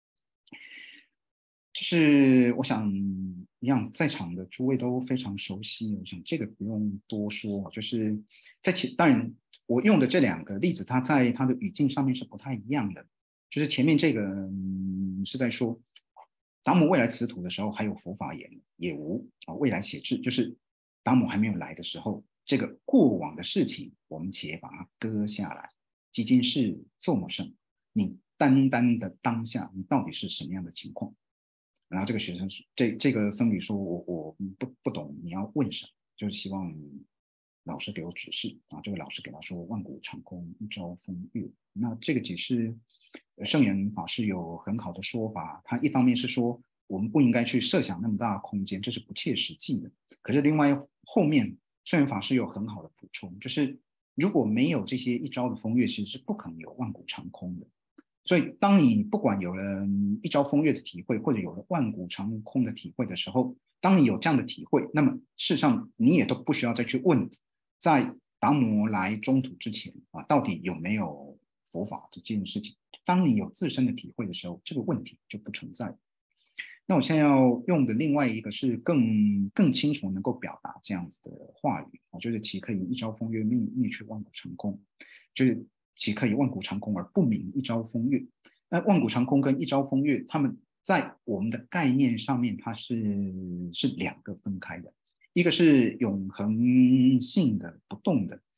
就是我想一样，在场的诸位都非常熟悉，我想这个不用多说。就是在前，当然我用的这两个例子，它在它的语境上面是不太一样的。就是前面这个、嗯、是在说达摩未来辞土的时候，还有佛法也也无啊，未来写志，就是达摩还没有来的时候，这个过往的事情，我们且把它搁下来。即今是做么甚？你单单的当下，你到底是什么样的情况？然后这个学生这这个僧侣说我我不不懂你要问什么，就是希望老师给我指示啊。这个老师给他说万古长空一朝风月。那这个解释圣严法师有很好的说法，他一方面是说我们不应该去设想那么大的空间，这是不切实际的。可是另外后面圣严法师有很好的补充，就是如果没有这些一朝的风月，其实是不可能有万古长空的。所以，当你不管有了一朝风月的体会，或者有了万古长空的体会的时候，当你有这样的体会，那么事实上你也都不需要再去问，在达摩来中土之前啊，到底有没有佛法这件事情。当你有自身的体会的时候，这个问题就不存在。那我现在要用的另外一个是更更清楚能够表达这样子的话语，我觉得其可以一朝风月灭灭去万古长空，就是其可以万古长空而不明一朝风月。那万古长空跟一朝风月，他们在我们的概念上面，它是是两个分开的，一个是永恒性的不动的，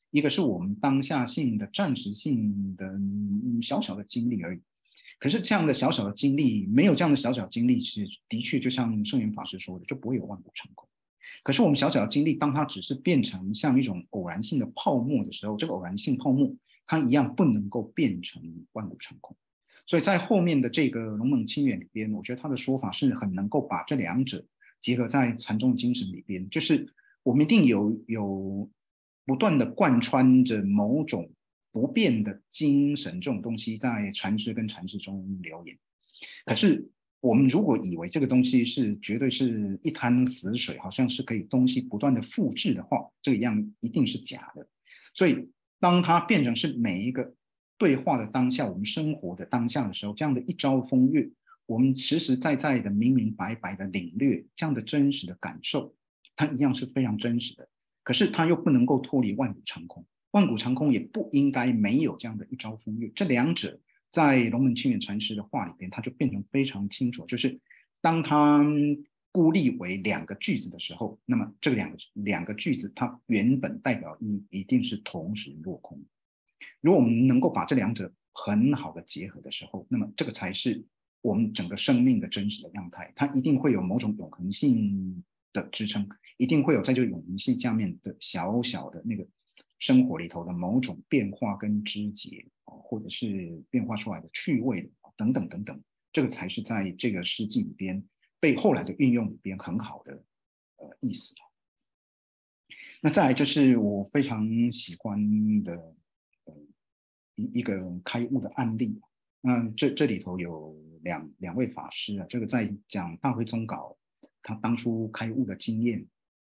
一个是我们当下性的暂时性的、嗯、小小的经历而已。可是这样的小小的经历，没有这样的小小经历，是的确就像圣严法师说的，就不会有万古长空。可是我们小小的经历，当它只是变成像一种偶然性的泡沫的时候，这个偶然性泡沫，它一样不能够变成万古长空。所以在后面的这个龙门清远里边，我觉得他的说法是很能够把这两者结合在禅宗精神里边，就是我们一定有有不断的贯穿着某种不变的精神这种东西在禅师跟禅师中流言。可是我们如果以为这个东西是绝对是一滩死水，好像是可以东西不断的复制的话，这个样一定是假的。所以当它变成是每一个对话的当下，我们生活的当下的时候，这样的一朝风月，我们实实在在的、明明白白的领略这样的真实的感受，它一样是非常真实的。可是它又不能够脱离万古长空，万古长空也不应该没有这样的一朝风月。这两者在龙门清远禅师的话里边，它就变成非常清楚，就是当他孤立为两个句子的时候，那么这两个两个句子它原本代表意一定是同时落空。如果我们能够把这两者很好的结合的时候，那么这个才是我们整个生命的真实的样态，它一定会有某种永恒性的支撑，一定会有在这个永恒性下面的小小的那个生活里头的某种变化跟枝节，或者是变化出来的趣味等等等等，这个才是在这个诗句里边被后来的运用里边很好的呃意思。那再来就是我非常喜欢的呃一一个开悟的案例。那这这里头有两两位法师啊，这个在讲大会宗稿他当初开悟的经验。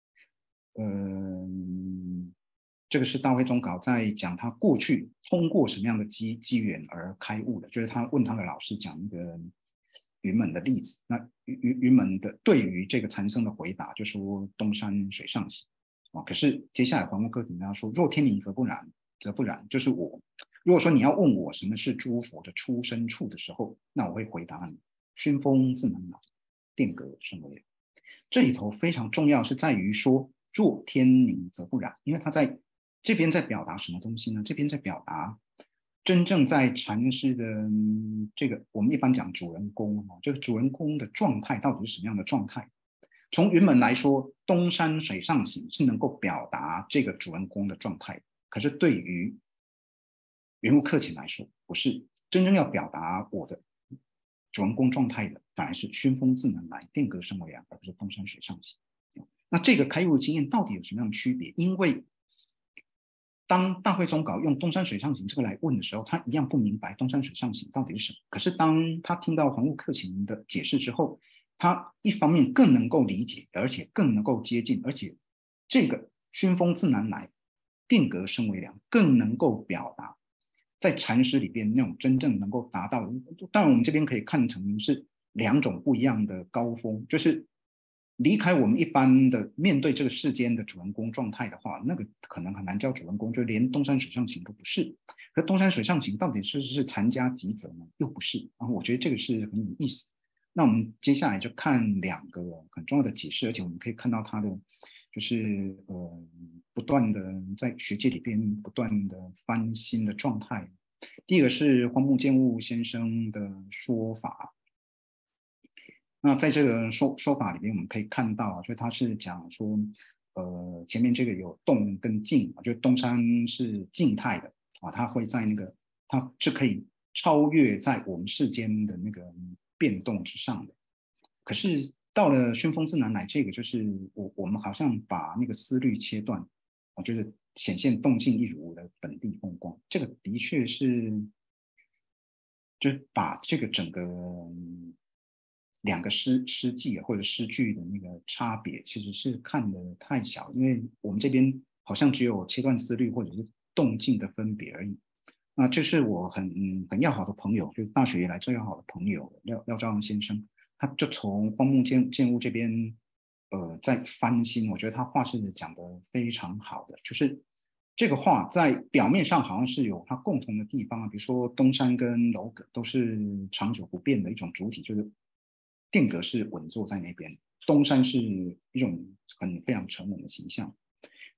嗯，这个是大会宗稿在讲他过去通过什么样的机机缘而开悟的，就是他问他的老师讲那个云门的例子。那云云云门的对于这个禅僧的回答就说东山水上行啊。可是接下来黄木克顶他说若天灵则不然，则不然，就是我如果说你要问我什么是诸佛的出生处的时候，那我会回答你：熏风自能来，电格生为。这里头非常重要是在于说，若天灵则不然，因为他在这边在表达什么东西呢？这边在表达真正在禅师的这个，我们一般讲主人公啊，这个主人公的状态到底是什么样的状态？从云门来说，东山水上行是能够表达这个主人公的状态，可是对于云雾客情来说，不是真正要表达我的主人公状态的，反而是熏风自能来，电格生为凉，而不是东山水上行。那这个开悟的经验到底有什么样的区别？因为当大会宗稿用东山水上行这个来问的时候，他一样不明白东山水上行到底是什么。可是当他听到黄雾客情的解释之后，他一方面更能够理解，而且更能够接近，而且这个熏风自能来，电格生为凉，更能够表达在禅师里边那种真正能够达到的。当然我们这边可以看成是两种不一样的高峰，就是离开我们一般的面对这个世间的主人公状态的话，那个可能很难叫主人公，就连东山水上行都不是。可东山水上行到底是不是禅家吉则呢？又不是。然后我觉得这个是很有意思。那我们接下来就看两个很重要的解释，而且我们可以看到它的就是呃不断的在学界里边不断的翻新的状态。第一个是荒木健悟先生的说法。那在这个说说法里面，我们可以看到，就他是讲说，呃，前面这个有动跟静，就东山是静态的啊，它会在那个，它是可以超越在我们世间的那个变动之上的。可是到了熏风自能来，这个就是我我们好像把那个思虑切断，啊，就是显现动静一如的本地风光，这个的确是，就是把这个整个。两个诗诗句或者诗句的那个差别，其实是看得太小，因为我们这边好像只有切断思虑或者是动静的分别而已。那这是我很嗯很要好的朋友，就是大学以来最要好的朋友廖廖兆阳先生，他就从荒木健健悟这边，呃，在翻新，我觉得他话是讲得非常好的，就是这个话在表面上好像是有它共同的地方啊，比如说东山跟楼阁都是长久不变的一种主体，就是定格是稳坐在那边，东山是一种很非常沉稳的形象。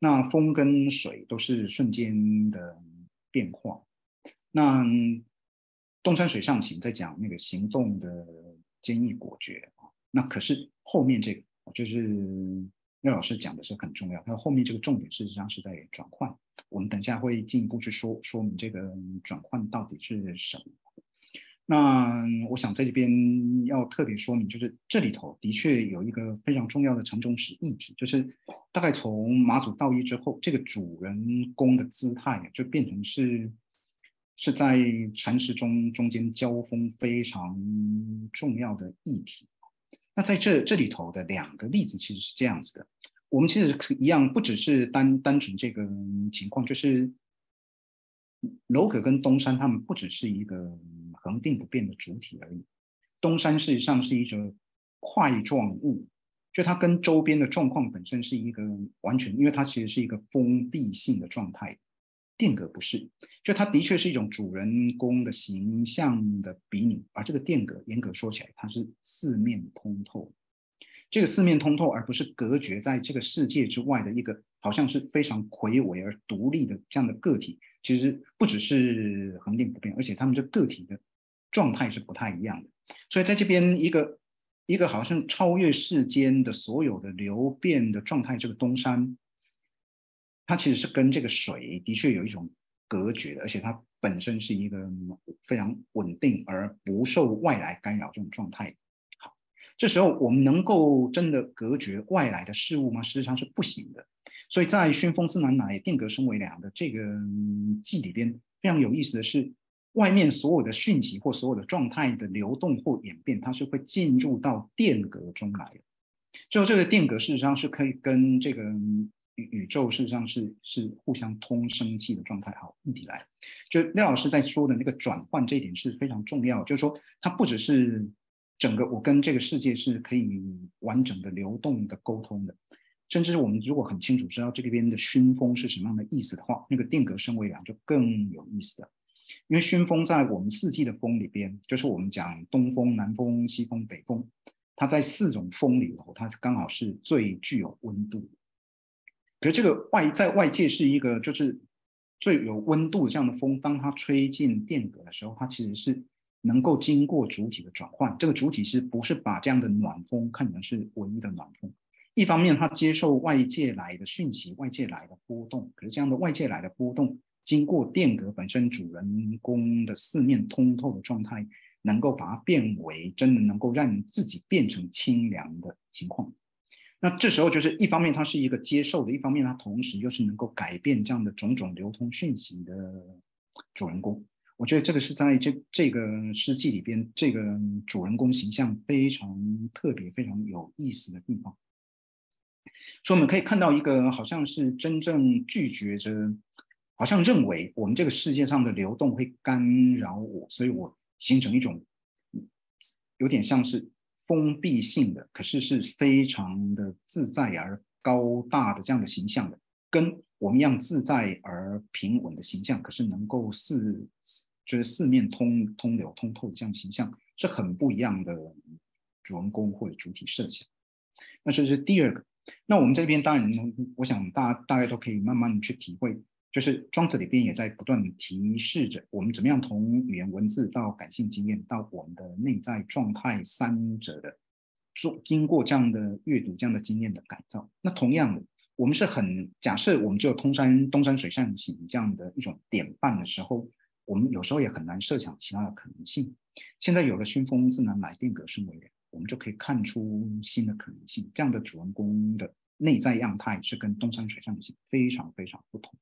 那风跟水都是瞬间的变化。那东山水上行在讲那个行动的坚毅果决啊，那可是后面这个就是廖老师讲的是很重要，那后面这个重点事实上是在转换，我们等一下会进一步去说说明这个转换到底是什么。那我想在这边要特别说明，就是这里头的确有一个非常重要的禅宗史议题，就是大概从马祖道一之后，这个主人公的姿态就变成是是在禅师中中间交锋非常重要的议题。那在这这里头的两个例子其实是这样子的，我们其实一样，不只是单单纯这个情况，就是楼阁跟东山他们不只是一个恒定不变的主体而已，东山事实上是一个块状物，就它跟周边的状况本身是一个完全，因为它其实是一个封闭性的状态。殿阁不是，就它的确是一种主人公的形象的比拟，而这个殿阁严格说起来，它是四面通透。这个四面通透，而不是隔绝在这个世界之外的一个好像是非常魁伟而独立的这样的个体，其实不只是恒定不变，而且他们这个体的状态是不太一样的。所以在这边一个一个好像超越世间的所有的流变的状态，这个东山，它其实是跟这个水的确有一种隔绝的，而且它本身是一个非常稳定而不受外来干扰这种状态。好，这时候我们能够真的隔绝外来的事物吗？事实上是不行的。所以在熏风自南来，定格生为良的这个记里边，非常有意思的是，外面所有的讯息或所有的状态的流动或演变，它是会进入到殿阁中来的。就这个殿阁事实上是可以跟这个宇宙事实上是是互相通生气的状态。好，问题来了，就廖老师在说的那个转换这一点是非常重要，就是说它不只是整个我跟这个世界是可以完整的流动的沟通的，甚至我们如果很清楚知道这边的熏风是什么样的意思的话，那个殿阁生为良就更有意思了。因为熏风在我们四季的风里边，就是我们讲东风、南风、西风、北风，它在四种风里头，它刚好是最具有温度的。可是这个外在外界是一个就是最有温度的这样的风，当它吹进殿阁的时候，它其实是能够经过主体的转换。这个主体是不是把这样的暖风看成是唯一的暖风？一方面，它接受外界来的讯息、外界来的波动，可是这样的外界来的波动，经过殿阁本身主人公的四面通透的状态，能够把它变为真的能够让自己变成清凉的情况。那这时候就是一方面它是一个接受的，一方面它同时又是能够改变这样的种种流通讯息的主人公。我觉得这个是在这这个诗记里边，这个主人公形象非常特别、非常有意思的地方。所以我们可以看到一个好像是真正拒绝着，好像认为我们这个世界上的流动会干扰我，所以我形成一种有点像是封闭性的，可是是非常的自在而高大的这样的形象的，跟我们一样自在而平稳的形象，可是能够四就是四面通通流通透这样的形象是很不一样的主人公或者主体设想。那这是第二个。那我们这边当然，我想大家大概都可以慢慢的去体会，就是庄子里边也在不断的提示着我们怎么样从语言文字到感性经验到我们的内在状态三者的，经过这样的阅读、这样的经验的改造。那同样的，我们是很假设我们只有通山东山水上行这样的一种典范的时候，我们有时候也很难设想其他的可能性。现在有了熏风自南来，殿阁生为良，我们就可以看出新的可能性。这样的主人公的内在样态是跟东山水上行非常非常不同。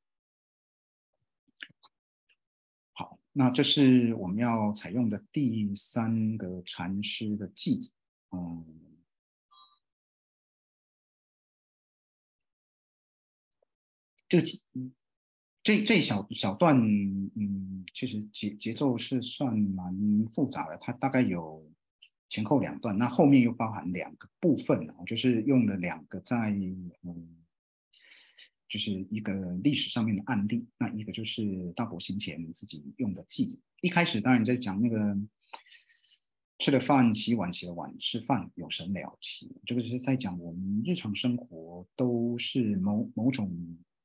好，那这是我们要采用的第三个禅师的句子。嗯，这个这这一小小段，嗯，其实节节奏是算蛮复杂的，它大概有前后两段，那后面又包含两个部分，就是用了两个在嗯，就是一个历史上面的案例，那一个就是大伯先前自己用的句子。一开始当然在讲那个吃了饭洗碗，洗了碗吃饭，有神了期。这个是在讲我们日常生活都是某某种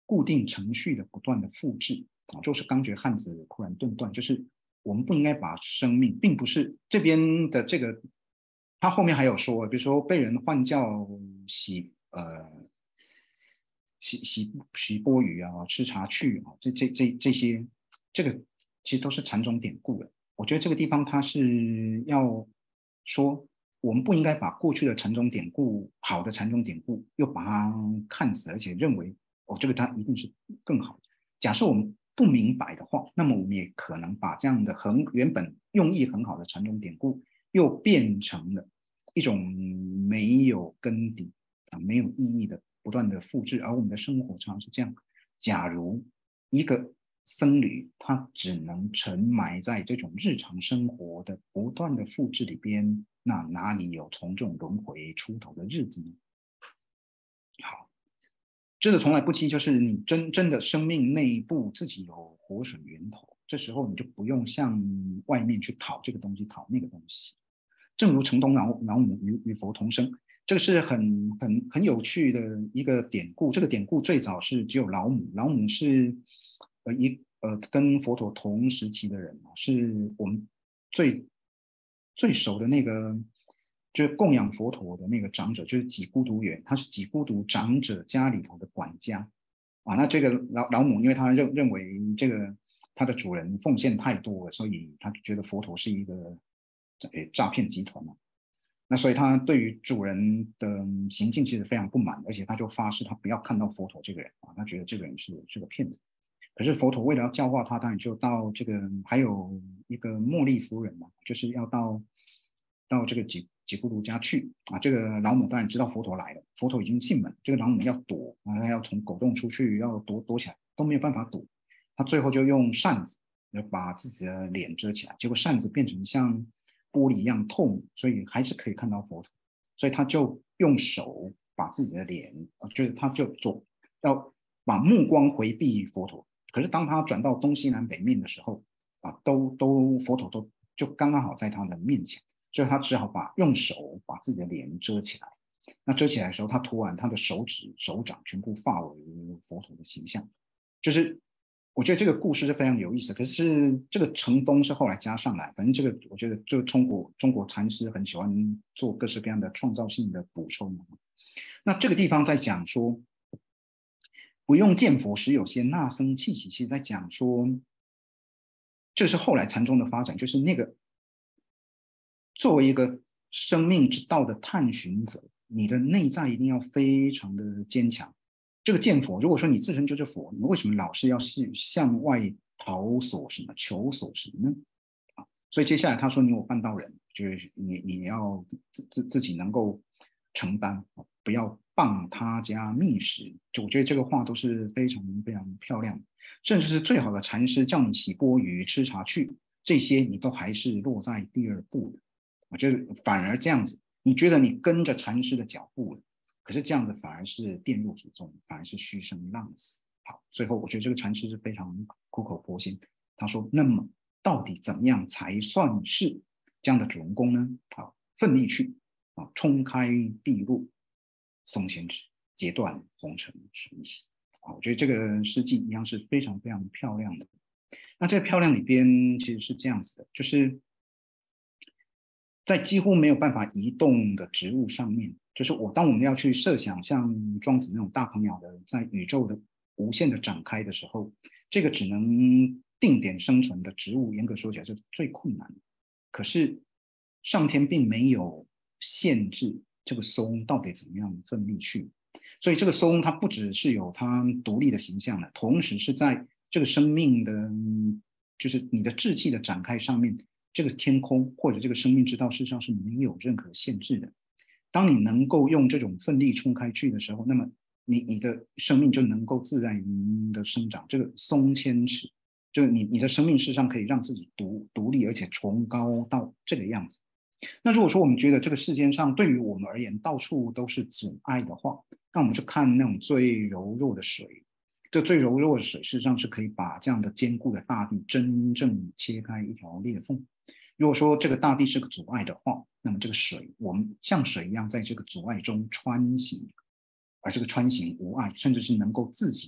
固定程序的不断的复制啊，就是刚觉汉子突然顿断，就是我们不应该把生命，并不是这边的这个，他后面还有说，比如说被人唤叫洗呃洗洗洗钵盂啊，吃茶去啊，这这这这些，这个其实都是禅宗典故的。我觉得这个地方他是要说，我们不应该把过去的禅宗典故，好的禅宗典故，又把它看死，而且认为哦，这个它一定是更好。假设我们不明白的话，那么我们也可能把这样的很原本用意很好的禅宗典故，又变成了一种没有根底啊、没有意义的不断的复制。而我们的生活常常是这样：假如一个僧侣他只能沉埋在这种日常生活的不断的复制里边，那哪里有从这种轮回出头的日子呢？好，这个从来不期，就是你真真的生命内部自己有活水源头，这时候你就不用向外面去讨这个东西，讨那个东西。正如城东老老母与与佛同生，这个是很很很有趣的一个典故。这个典故最早是只有老母，老母是呃一呃跟佛陀同时期的人，是我们最最熟的那个，就是供养佛陀的那个长者，就是几孤独园，他是几孤独长者家里头的管家啊。那这个老老母，因为他认认为这个他的主人奉献太多了，所以他觉得佛陀是一个诈骗集团嘛。那所以他对于主人的行径其实非常不满，而且他就发誓他不要看到佛陀这个人啊，他觉得这个人是是个骗子。可是佛陀为了要教化他，当然就到这个还有一个茉莉夫人嘛，就是要到到这个几几孤独家去啊。这个老母当然知道佛陀来了，佛陀已经进门，这个老母要躲啊，要从狗洞出去，要躲躲起来都没有办法躲，他最后就用扇子把自己的脸遮起来，结果扇子变成像玻璃一样透明，所以还是可以看到佛陀，所以他就用手把自己的脸，就是他就做要把目光回避佛陀。可是当他转到东西南北面的时候，啊，都都佛陀都就刚刚好在他的面前，所以他只好把用手把自己的脸遮起来。那遮起来的时候，他突然他的手指、手掌全部化为佛陀的形象，就是我觉得这个故事是非常有意思。可是这个城东是后来加上来，反正这个我觉得就中国中国禅师很喜欢做各式各样的创造性的补充。那这个地方在讲说，不用见佛时有些那僧气息，其实在讲说，这是后来禅宗的发展，就是那个作为一个生命之道的探寻者，你的内在一定要非常的坚强。这个见佛，如果说你自身就是佛，你为什么老是要是向外讨索什么、求索什么呢？啊，所以接下来他说，你有办道人，就是你你要自自自己能够承担，不要谤他家觅食。就我觉得这个话都是非常非常漂亮的，甚至是最好的禅师叫你洗钵盂、吃茶去，这些你都还是落在第二步的。我觉得反而这样子，你觉得你跟着禅师的脚步了，可是这样子反而是跌入祖宗，反而是虚声浪死。好，最后我觉得这个禅师是非常苦口婆心。他说：“那么到底怎么样才算是这样的主人公呢？好，奋力去啊，冲开碧路，松千尺，截断红尘水洗。”啊，我觉得这个诗句一样是非常非常漂亮的。那这个漂亮里边其实是这样子的，就是在几乎没有办法移动的植物上面，就是我当我们要去设想像庄子那种大鹏鸟的在宇宙的无限的展开的时候，这个只能定点生存的植物，严格说起来是最困难的。可是上天并没有限制这个松到底怎么样奋力去，所以这个松它不只是有它独立的形象的，同时是在这个生命的，就是你的志气的展开上面。这个天空或者这个生命之道，事实上是没有任何限制的。当你能够用这种奋力冲开去的时候，那么你你的生命就能够自然的生长。这个松千尺，就你你的生命事实上可以让自己独独立，而且崇高到这个样子。那如果说我们觉得这个世间上对于我们而言到处都是阻碍的话，那我们就看那种最柔弱的水。这最柔弱的水，事实上是可以把这样的坚固的大地真正切开一条裂缝。如果说这个大地是个阻碍的话，那么这个水，我们像水一样在这个阻碍中穿行，而这个穿行无碍，甚至是能够自己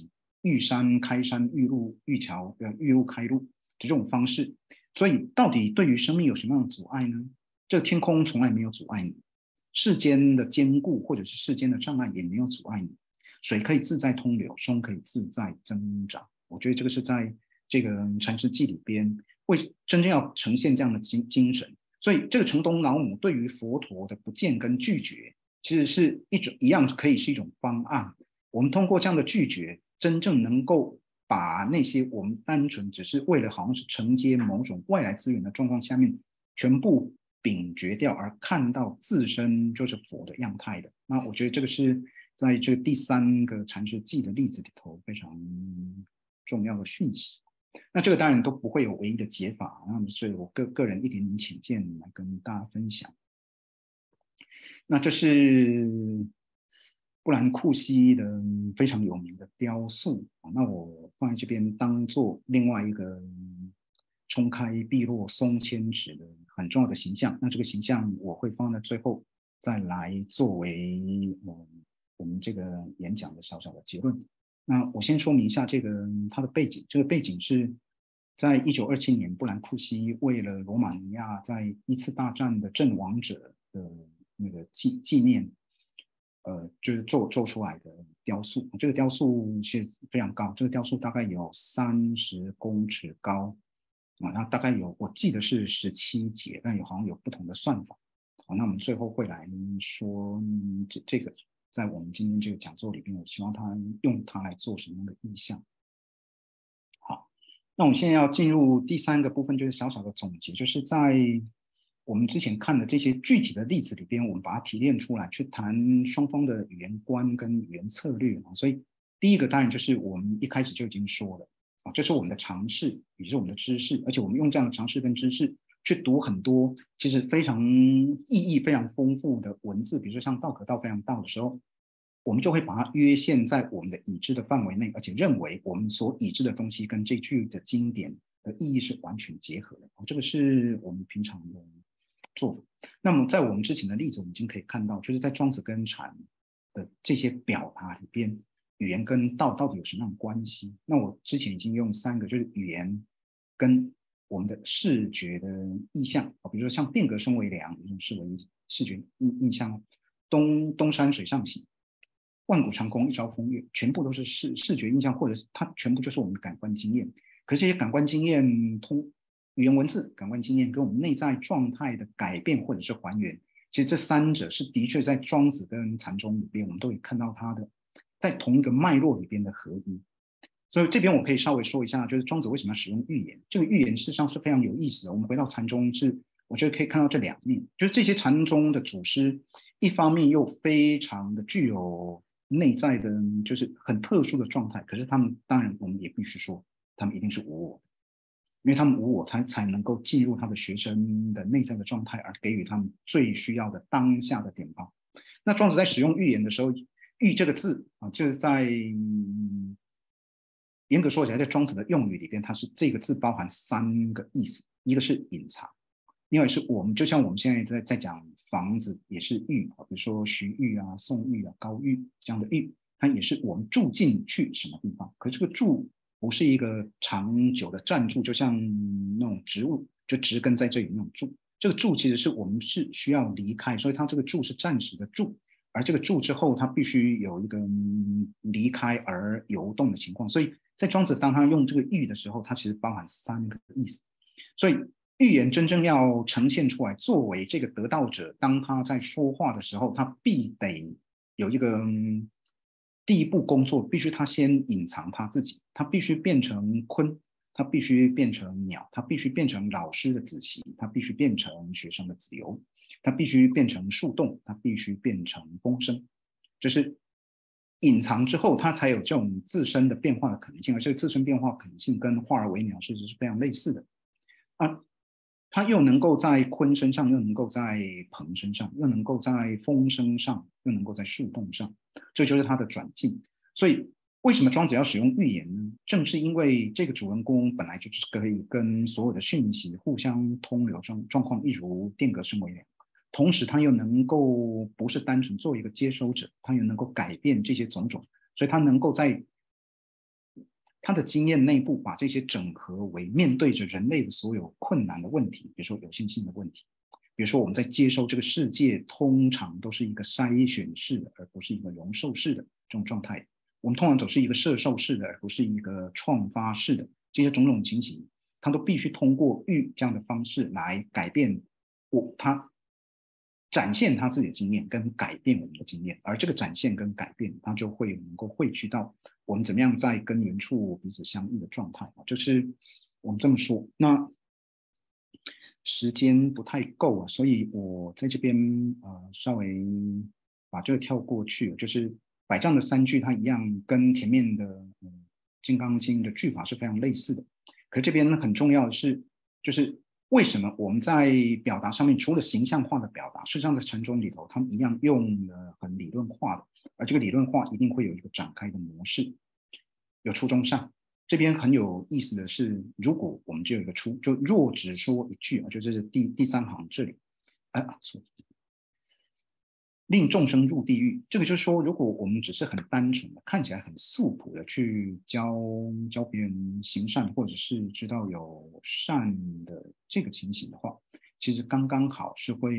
遇山开山，遇路遇桥，呃，遇路开路这种方式。所以，到底对于生命有什么样的阻碍呢？这个天空从来没有阻碍你，世间的坚固或者是世间的障碍也没有阻碍你。水可以自在通流，松可以自在增长。我觉得这个是在这个禅师记里边，会真正要呈现这样的精精神。所以，这个城东老母对于佛陀的不见跟拒绝，其实是一种一样可以是一种方案。我们通过这样的拒绝，真正能够把那些我们单纯只是为了好像是承接某种外来资源的状况下面，全部摒绝掉，而看到自身就是佛的样态的。那我觉得这个是在这个第三个禅师记的例子里头非常重要的讯息。那这个当然都不会有唯一的解法，那么所以我个个人一点点浅见来跟大家分享。那这是布兰库西的非常有名的雕塑，那我放在这边当做另外一个冲开碧落松千尺的很重要的形象。那这个形象我会放在最后再来作为我我们这个演讲的小小的结论。那我先说明一下这个它的背景，这个背景是在一九二七年，布兰库西为了罗马尼亚在一次大战的阵亡者的那个纪纪念，呃，就是做做出来的雕塑。这个雕塑是非常高，这个雕塑大概有三十公尺高啊，它大概有我记得是十七节，但有好像有不同的算法。好，那我们最后会来说这这个。在我们今天这个讲座里边，我希望他用它来做什么样的意象。好，那我们现在要进入第三个部分，就是小小的总结，就是在我们之前看的这些具体的例子里边，我们把它提炼出来，去谈双方的语言观跟语言策略。所以第一个当然就是我们一开始就已经说了啊，这是我们的常识，也是我们的知识，而且我们用这样的常识跟知识去读很多其实非常意义非常丰富的文字，比如说像道可道非常道的时候，我们就会把它约限在我们的已知的范围内，而且认为我们所已知的东西跟这句的经典的意义是完全结合的。这个是我们平常的做法。那么在我们之前的例子，我们已经可以看到，就是在庄子跟禅的这些表达里边，语言跟道到底有什么样的关系？那我之前已经用三个，就是语言跟我们的视觉的意象，比如说像变革生为凉，这种视为视觉印象，东东山水上行，万古长空一朝风月，全部都是视视觉印象，或者是它全部就是我们的感官经验。可是这些感官经验通语言文字感官经验跟我们内在状态的改变或者是还原，其实这三者是的确在庄子跟禅宗里边，我们都可以看到它的在同一个脉络里边的合一。所以这边我可以稍微说一下，就是庄子为什么要使用寓言。这个寓言事实上是非常有意思的。我们回到禅宗是，我觉得可以看到这两面，就是这些禅宗的祖师，一方面又非常的具有内在的，就是很特殊的状态。可是他们当然我们也必须说，他们一定是无我，因为他们无我才才能够进入他的学生的内在的状态，而给予他们最需要的当下的典报。那庄子在使用寓言的时候，寓这个字啊，就是在严格说起来，在庄子的用语里边，它是这个字包含三个意思，一个是隐藏，另外是我们就像我们现在在在讲房子也是寓，比如说徐寓啊、宋寓啊、高寓这样的寓，它也是我们住进去什么地方。可是这个住不是一个长久的暂住，就像那种植物就植根在这里那种住。这个住其实是我们是需要离开，所以它这个住是暂时的住，而这个住之后，它必须有一个离开而游动的情况。所以在庄子当他用这个寓的时候，它其实包含三个意思。所以寓言真正要呈现出来，作为这个得道者，当他在说话的时候，他必得有一个、嗯、第一步工作，必须他先隐藏他自己，他必须变成鲲，他必须变成鸟，他必须变成老师的子期，他必须变成学生的子由，他必须变成树洞，他必须变成风声，就是隐藏之后，它才有这种自身的变化的可能性，而这个自身变化可能性跟化而为鸟事实是非常类似的啊。它又能够在鲲身上，又能够在鹏身上，又能够在风声上，又能够在树洞上，这就是它的转进。所以为什么庄子要使用寓言呢？正是因为这个主人公本来就是可以跟所有的讯息互相通流状状况，一如电革生为凉。同时，他又能够不是单纯做一个接收者，他又能够改变这些种种，所以他能够在他的经验内部把这些整合为面对着人类的所有困难的问题，比如说有限性的问题，比如说我们在接收这个世界，通常都是一个筛选式的，而不是一个容受式的这种状态。我们通常都是一个摄受式的，而不是一个创发式的。这些种种情形，它都必须通过育这样的方式来改变我他展现他自己的经验，跟改变我们的经验。而这个展现跟改变，它就会能够汇聚到我们怎么样在根源处彼此相遇的状态。就是我们这么说，那时间不太够啊，所以我在这边呃稍微把这个跳过去，就是百丈的三句，它一样跟前面的呃《金刚经》的句法是非常类似的。可是这边很重要的是，就是为什么我们在表达上面，除了形象化的表达，事实上在禅宗里头，他们一样用了很理论化的，而这个理论化一定会有一个展开的模式，有初中上。这边很有意思的是，如果我们就有一个出，就若只说一句啊，就这是第第三行这里，啊，错，令众生入地狱。这个就是说，如果我们只是很单纯的，看起来很素朴的去教教别人行善，或者是知道有善的这个情形的话，其实刚刚好是会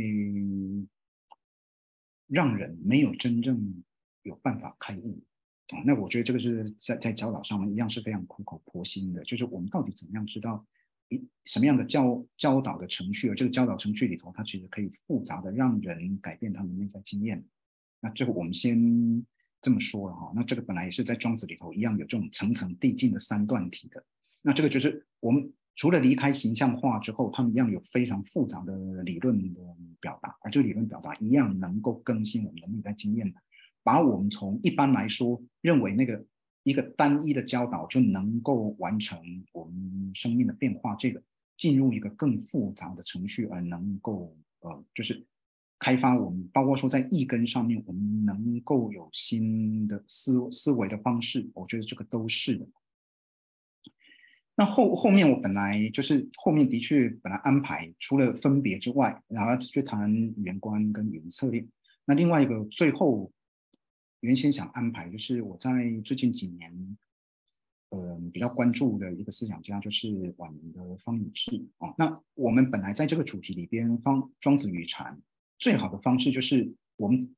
让人没有真正有办法开悟。啊，那我觉得这个是在在教导上面一样是非常苦口婆心的，就是我们到底怎么样知道一什么样的教教导的程序，而这个教导程序里头，它其实可以复杂的让人改变他们内在经验。那这个我们先这么说了哈，那这个本来也是在庄子里头一样有这种层层递进的三段体的。那这个就是我们除了离开形象化之后，他们一样有非常复杂的理论的表达，而这个理论表达一样能够更新我们的内在经验的。把我们从一般来说认为那个一个单一的教导就能够完成我们生命的变化，这个进入一个更复杂的程序，而能够呃，就是开发我们，包括说在意根上面，我们能够有新的思思维的方式，我觉得这个都是的。那后后面我本来就是后面的确本来安排除了分别之外，然后去谈语言观跟语言策略。那另外一个最后原先想安排，就是我在最近几年，呃，比较关注的一个思想家，就是晚年的方以智啊。那我们本来在这个主题里边，方庄子与禅最好的方式就是我们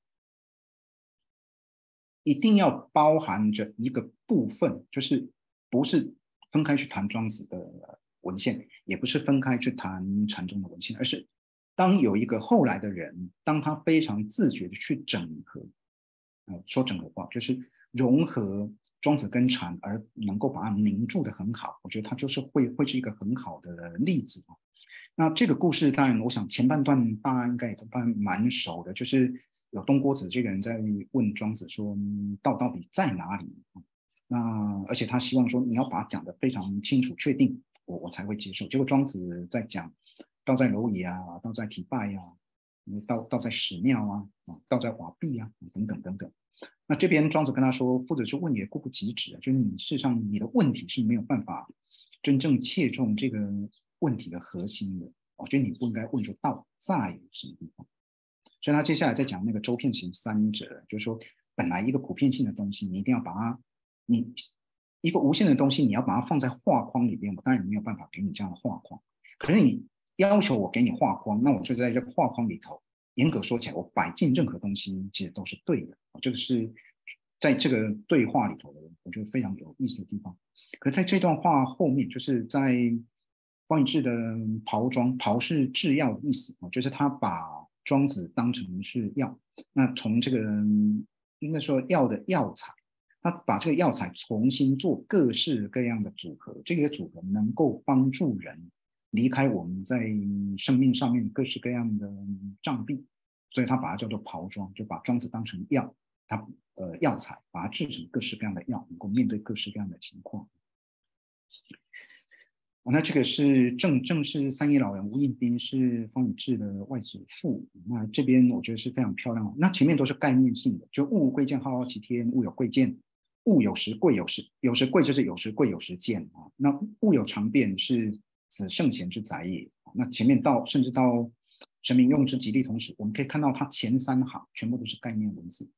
一定要包含着一个部分，就是不是分开去谈庄子的文献，也不是分开去谈禅宗的文献，而是当有一个后来的人，当他非常自觉的去整合，呃，说整合话就是融合庄子跟禅，而能够把它凝住的很好，我觉得他就是会会是一个很好的例子。那这个故事，当然，我想前半段大家应该也都蛮熟的，就是有东郭子这个人在问庄子说，嗯道到底在哪里？那而且他希望说，你要把它讲得非常清楚、确定，我我才会接受。结果庄子在讲，道在蝼蚁啊，道在体败啊，道道在屎尿啊，道在瓦壁啊，等等等等。那这边庄子跟他说，或者是问也过不及止，就是你事实上你的问题是没有办法真正切中这个问题的核心的。我觉得你不应该问说道在什么地方。所以他接下来在讲那个周遍行三者，就是说本来一个普遍性的东西，你一定要把它，你一个无限的东西，你要把它放在画框里边，我当然没有办法给你这样的画框。可是你要求我给你画框，那我就在这个画框里头。严格说起来，我摆进任何东西其实都是对的，这个是在这个对话里头的，我觉得非常有意思的地方。可在这段话后面，就是在方以智的刨庄，刨是制药的意思，就是他把庄子当成是药，那从这个应该说药的药材，他把这个药材重新做各式各样的组合，这个组合能够帮助人离开我们在生命上面各式各样的障蔽，所以他把它叫做刨庄，就把庄子当成药，他呃药材，把它制成各式各样的药，能够面对各式各样的情况。哦、那这个是正正是三一老人吴应斌是方以智的外祖父，那这边我觉得是非常漂亮。那前面都是概念性的，就物贵贱浩浩其天，物有贵贱，物有时贵有时有时贵就是有时贵有时贱啊。那物有常变是此圣贤之宰也。那前面到甚至到神明用之吉利同时，我们可以看到它前三行全部都是概念文字，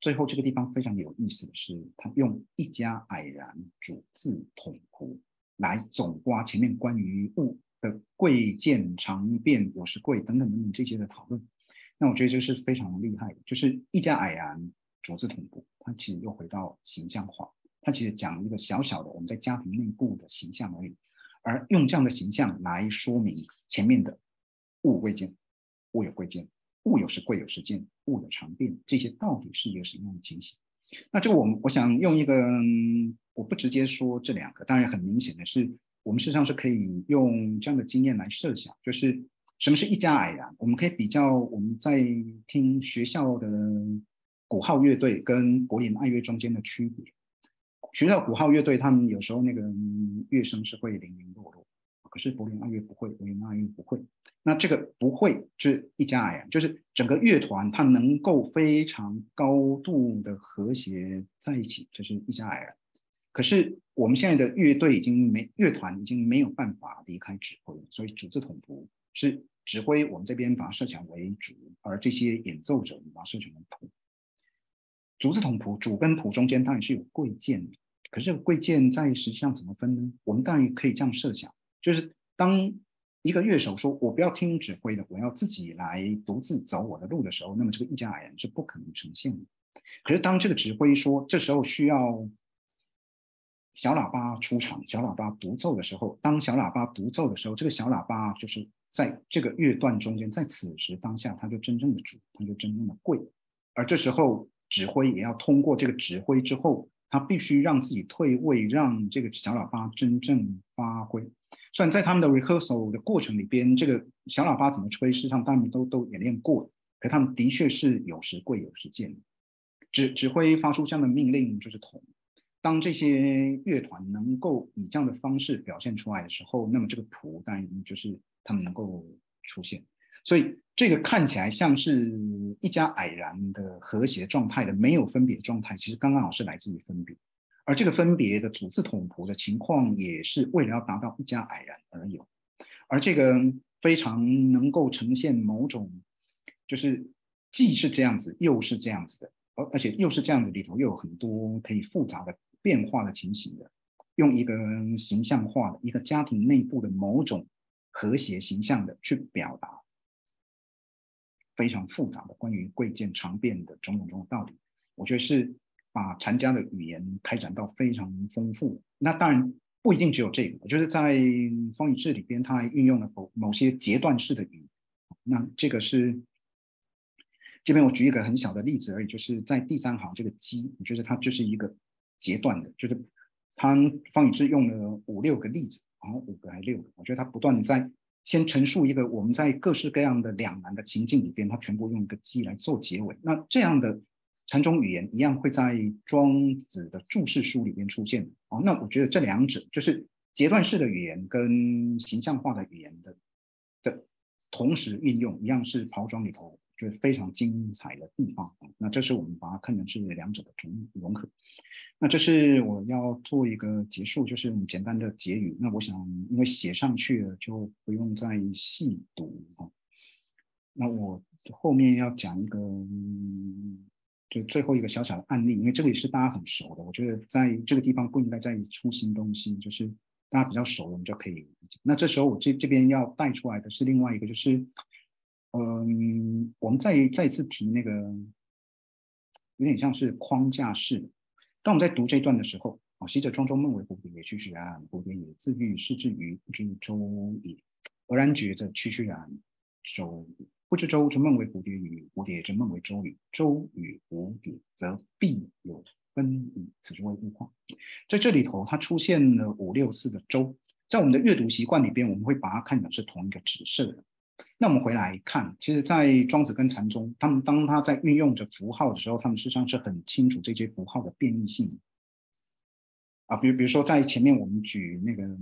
最后这个地方非常有意思的是，他用一家蔼然，主字统仆来总括前面关于物的贵贱长变、有时贵等等等等这些的讨论。那我觉得这是非常厉害的，就是一家蔼然，主字统仆，它其实又回到形象化，它其实讲一个小小的我们在家庭内部的形象而已，而用这样的形象来说明前面的物贵贱，物有贵贱。物有时贵有时贱，物的常变，这些到底是一个什么样的情形？那这个我们我想用一个，我不直接说这两个，当然很明显的是，我们事实上是可以用这样的经验来设想，就是什么是一家蔼然？我们可以比较我们在听学校的鼓号乐队跟柏林爱乐中间的区别。学校鼓号乐队他们有时候那个乐声是会零零落落，可是柏林爱乐不会，柏林爱乐不会。那这个不会是一家蔼然，就是整个乐团它能够非常高度的和谐在一起，这是一家蔼然。可是我们现在的乐队已经没乐团已经没有办法离开指挥，所以主字统仆是指挥，我们这边把它设想为主，而这些演奏者我们把它设成为仆。主字统仆，主跟仆中间当然是有贵贱的，可是这个贵贱在实际上怎么分呢？我们当然可以这样设想，就是当一个乐手说我不要听指挥的，我要自己来独自走我的路的时候，那么这个一家蔼然是不可能呈现的。可是当这个指挥说这时候需要小喇叭出场，小喇叭独奏的时候，当小喇叭独奏的时候，这个小喇叭就是在这个乐段中间，在此时当下，它就真正的主，它就真正的贵。而这时候指挥也要通过这个指挥之后，他必须让自己退位，让这个小喇叭真正发挥。虽然在他们的 rehearsal 的过程里边，这个小喇叭怎么吹，事实上他们都都演练过，可他们的确是有时贵有时贱。指指挥发出这样的命令就是统。当这些乐团能够以这样的方式表现出来的时候，那么这个谱当然就是他们能够出现。所以这个看起来像是一家蔼然的和谐状态的没有分别状态，其实刚刚好是来自于分别。而这个分别的主次统仆的情况，也是为了要达到一家蔼然而有。而这个非常能够呈现某种，就是既是这样子，又是这样子的，而而且又是这样子，里头又有很多可以复杂的变化的情形的，用一个形象化的一个家庭内部的某种和谐形象的去表达非常复杂的关于贵贱常变的种种种种道理，我觉得是把禅家的语言开展到非常丰富。那当然不一定只有这个，就是在方以智里边，他还运用了某某些截断式的语。那这个是这边我举一个很小的例子而已，就是在第三行这个鸡，我觉得它就是一个截断的，就是他方以智用了五六个例子，然后五个还六个，我觉得他不断的在先陈述一个我们在各式各样的两难的情境里边，他全部用一个鸡来做结尾。那这样的禅宗语言一样会在庄子的注释书里边出现。哦，那我觉得这两者就是截断式的语言跟形象化的语言的的同时运用，一样是刨庄里头就是非常精彩的地方。那这是我们把它看成是两者的融合。那这是我要做一个结束，就是我们简单的结语。那我想，因为写上去了，就不用再细读哈。那我后面要讲一个，嗯就最后一个小小的案例，因为这个也是大家很熟的。我觉得在这个地方不应该再出新东西，就是大家比较熟的，我们就可以理解。那这时候我这这边要带出来的是另外一个，就是嗯，我们再再次提那个，有点像是框架式的。当我们在读这段的时候，啊，昔者庄周梦为蝴蝶，区区然，蝴蝶也，自喻是之于不知周也。俄然觉则区区然，周也。不知周之梦为蝴蝶与，蝴蝶之梦为周与，周与蝴蝶则必有分矣，此之谓物化。在这里头，它出现了五六次的周，在我们的阅读习惯里边，我们会把它看成是同一个指示的。那我们回来看，其实，在庄子跟禅宗，他们当他在运用着符号的时候，他们实际上是很清楚这些符号的变异性啊。比如，比如说在前面我们举那个，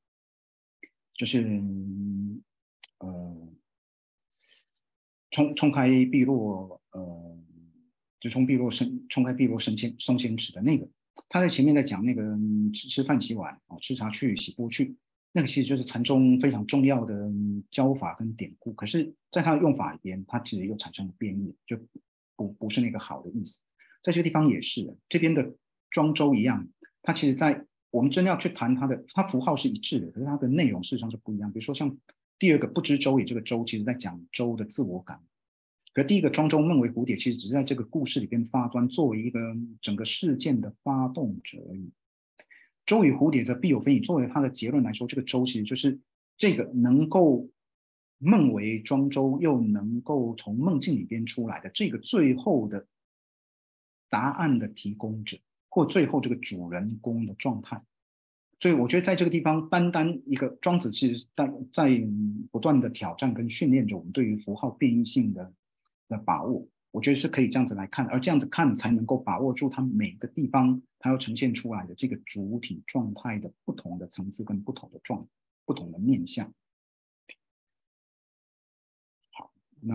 就是呃，冲冲开碧落，呃，就冲碧落升，冲开碧落升千松千尺的那个，他在前面在讲那个吃吃饭洗碗啊，吃茶去洗钵去。那个其实就是禅宗非常重要的教法跟典故，可是在它的用法里边，它其实又产生了变异，就不不是那个好的意思。 在这个地方也是这边的庄周一样，它其实在我们真的要去谈它的，它符号是一致的，可是它的内容事实上是不一样。比如说像第二个不知周也，这个周其实在讲周的自我感。可第一个庄周梦为蝴蝶，其实只是在这个故事里边发端，作为一个整个事件的发动者而已。周与蝴蝶则必有分矣。作为它的结论来说，这个周其实就是这个能够梦为庄周，又能够从梦境里边出来的这个最后的答案的提供者，或最后这个主人公的状态。所以我觉得在这个地方，单单一个庄子其实在在不断的挑战跟训练着我们对于符号变异性的的把握。我觉得是可以这样子来看，而这样子看才能够把握住它每个地方它要呈现出来的这个主体状态的不同的层次跟不同的状不同的面向。好，那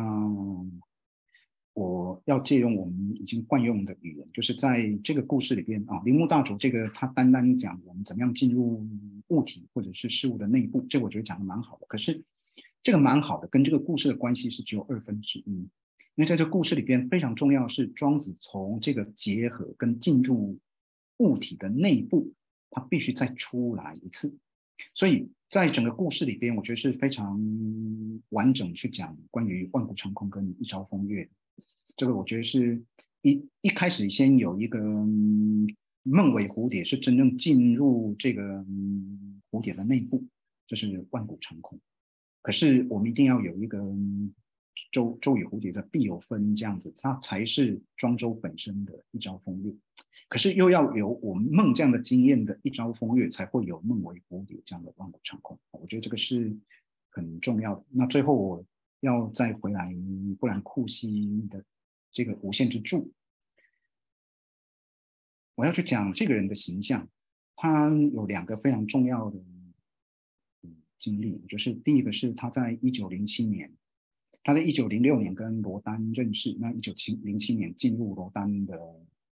我要借用我们已经惯用的语言，就是在这个故事里边啊，铃木大佐这个他单单讲我们怎么样进入物体或者是事物的内部，这个我觉得讲的蛮好的。可是这个蛮好的，跟这个故事的关系是只有二分之一。因为在这个故事里边非常重要的是庄子从这个结合跟进入物体的内部，他必须再出来一次。所以在整个故事里边，我觉得是非常完整去讲关于万古长空跟一朝风月。这个我觉得是一一开始先有一个、嗯、梦尾蝴蝶是真正进入这个、嗯、蝴蝶的内部，这是万古长空。可是我们一定要有一个、嗯、周周与蝴蝶的必有分，这样子，它才是庄周本身的一朝风月。可是又要有我们梦这样的经验的一朝风月，才会有梦为蝴蝶这样的万古长空。我觉得这个是很重要的。那最后我要再回来布兰库西的这个无限之柱，我要去讲这个人的形象。他有两个非常重要的经历，就是第一个是他在一九零七年，他在一九零六年跟罗丹认识，那一九零七年进入罗丹的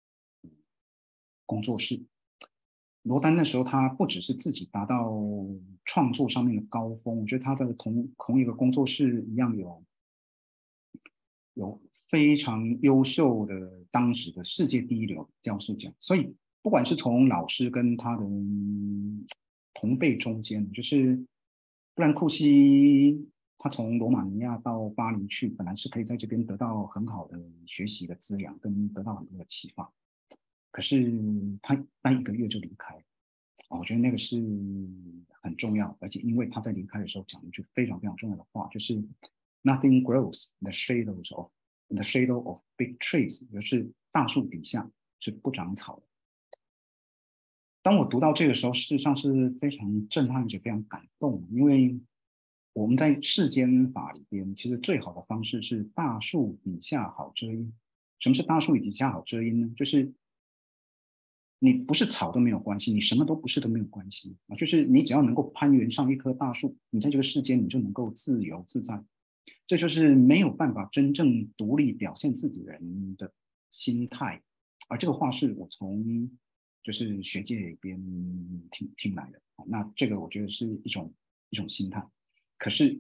工作室。罗丹那时候他不只是自己达到创作上面的高峰，我觉得他的同同一个工作室一样有有非常优秀的当时的世界第一流雕塑家，所以不管是从老师跟他的同辈中间，就是布兰库西他从罗马尼亚到巴黎去，本来是可以在这边得到很好的学习的滋养，跟得到很多的启发。可是他待一个月就离开了，我觉得那个是很重要，而且因为他在离开的时候讲了一句非常非常重要的话，就是 "Nothing grows in the shadows of in the shadow of big trees"， 就是大树底下是不长草的。当我读到这个时候，事实上是非常震撼且非常感动，因为我们在世间法里边，其实最好的方式是大树底下好遮阴。什么是大树底下好遮阴呢？就是你不是草都没有关系，你什么都不是都没有关系啊。就是你只要能够攀援上一棵大树，你在这个世间你就能够自由自在。这就是没有办法真正独立表现自己人的心态。而这个话是我从就是学界里边听听来的。那这个我觉得是一种一种心态。可是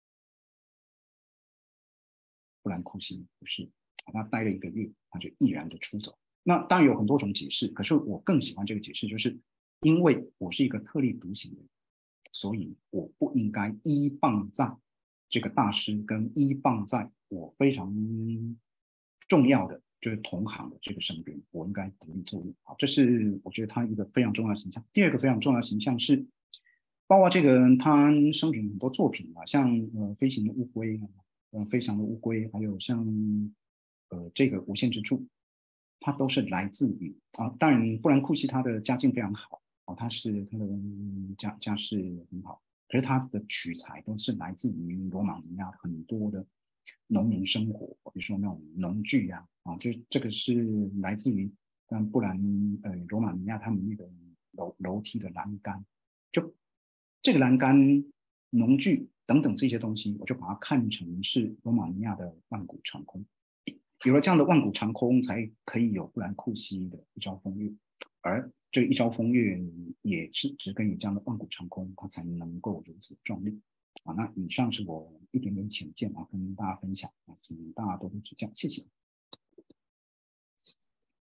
布兰库西不是，他待了一个月，他就毅然的出走。那当然有很多种解释，可是我更喜欢这个解释，就是因为我是一个特立独行的人，所以我不应该依傍在这个大师跟依傍在我非常重要的就是同行的这个身边，我应该独立作业。好，这是我觉得他一个非常重要的形象。第二个非常重要的形象是，包括这个人他生平很多作品啊，像呃飞行的乌龟啊，呃飞翔的乌龟，还有像呃这个无限之柱，它都是来自于啊，当然布兰库西他的家境非常好啊，他是他的家家世很好，可是他的取材都是来自于罗马尼亚很多的农民生活，比如说那种农具啊，啊，这这个是来自于，嗯，不然呃罗马尼亚他们那个楼楼梯的栏杆，就这个栏杆、农具等等这些东西，我就把它看成是罗马尼亚的万古长空。有了这样的万古长空，才可以有布兰库西的一朝风月，而这一朝风月也是只跟有这样的万古长空，它才能够如此壮丽啊。那以上是我一点点浅见啊，跟大家分享啊，请大家多多指教，谢谢。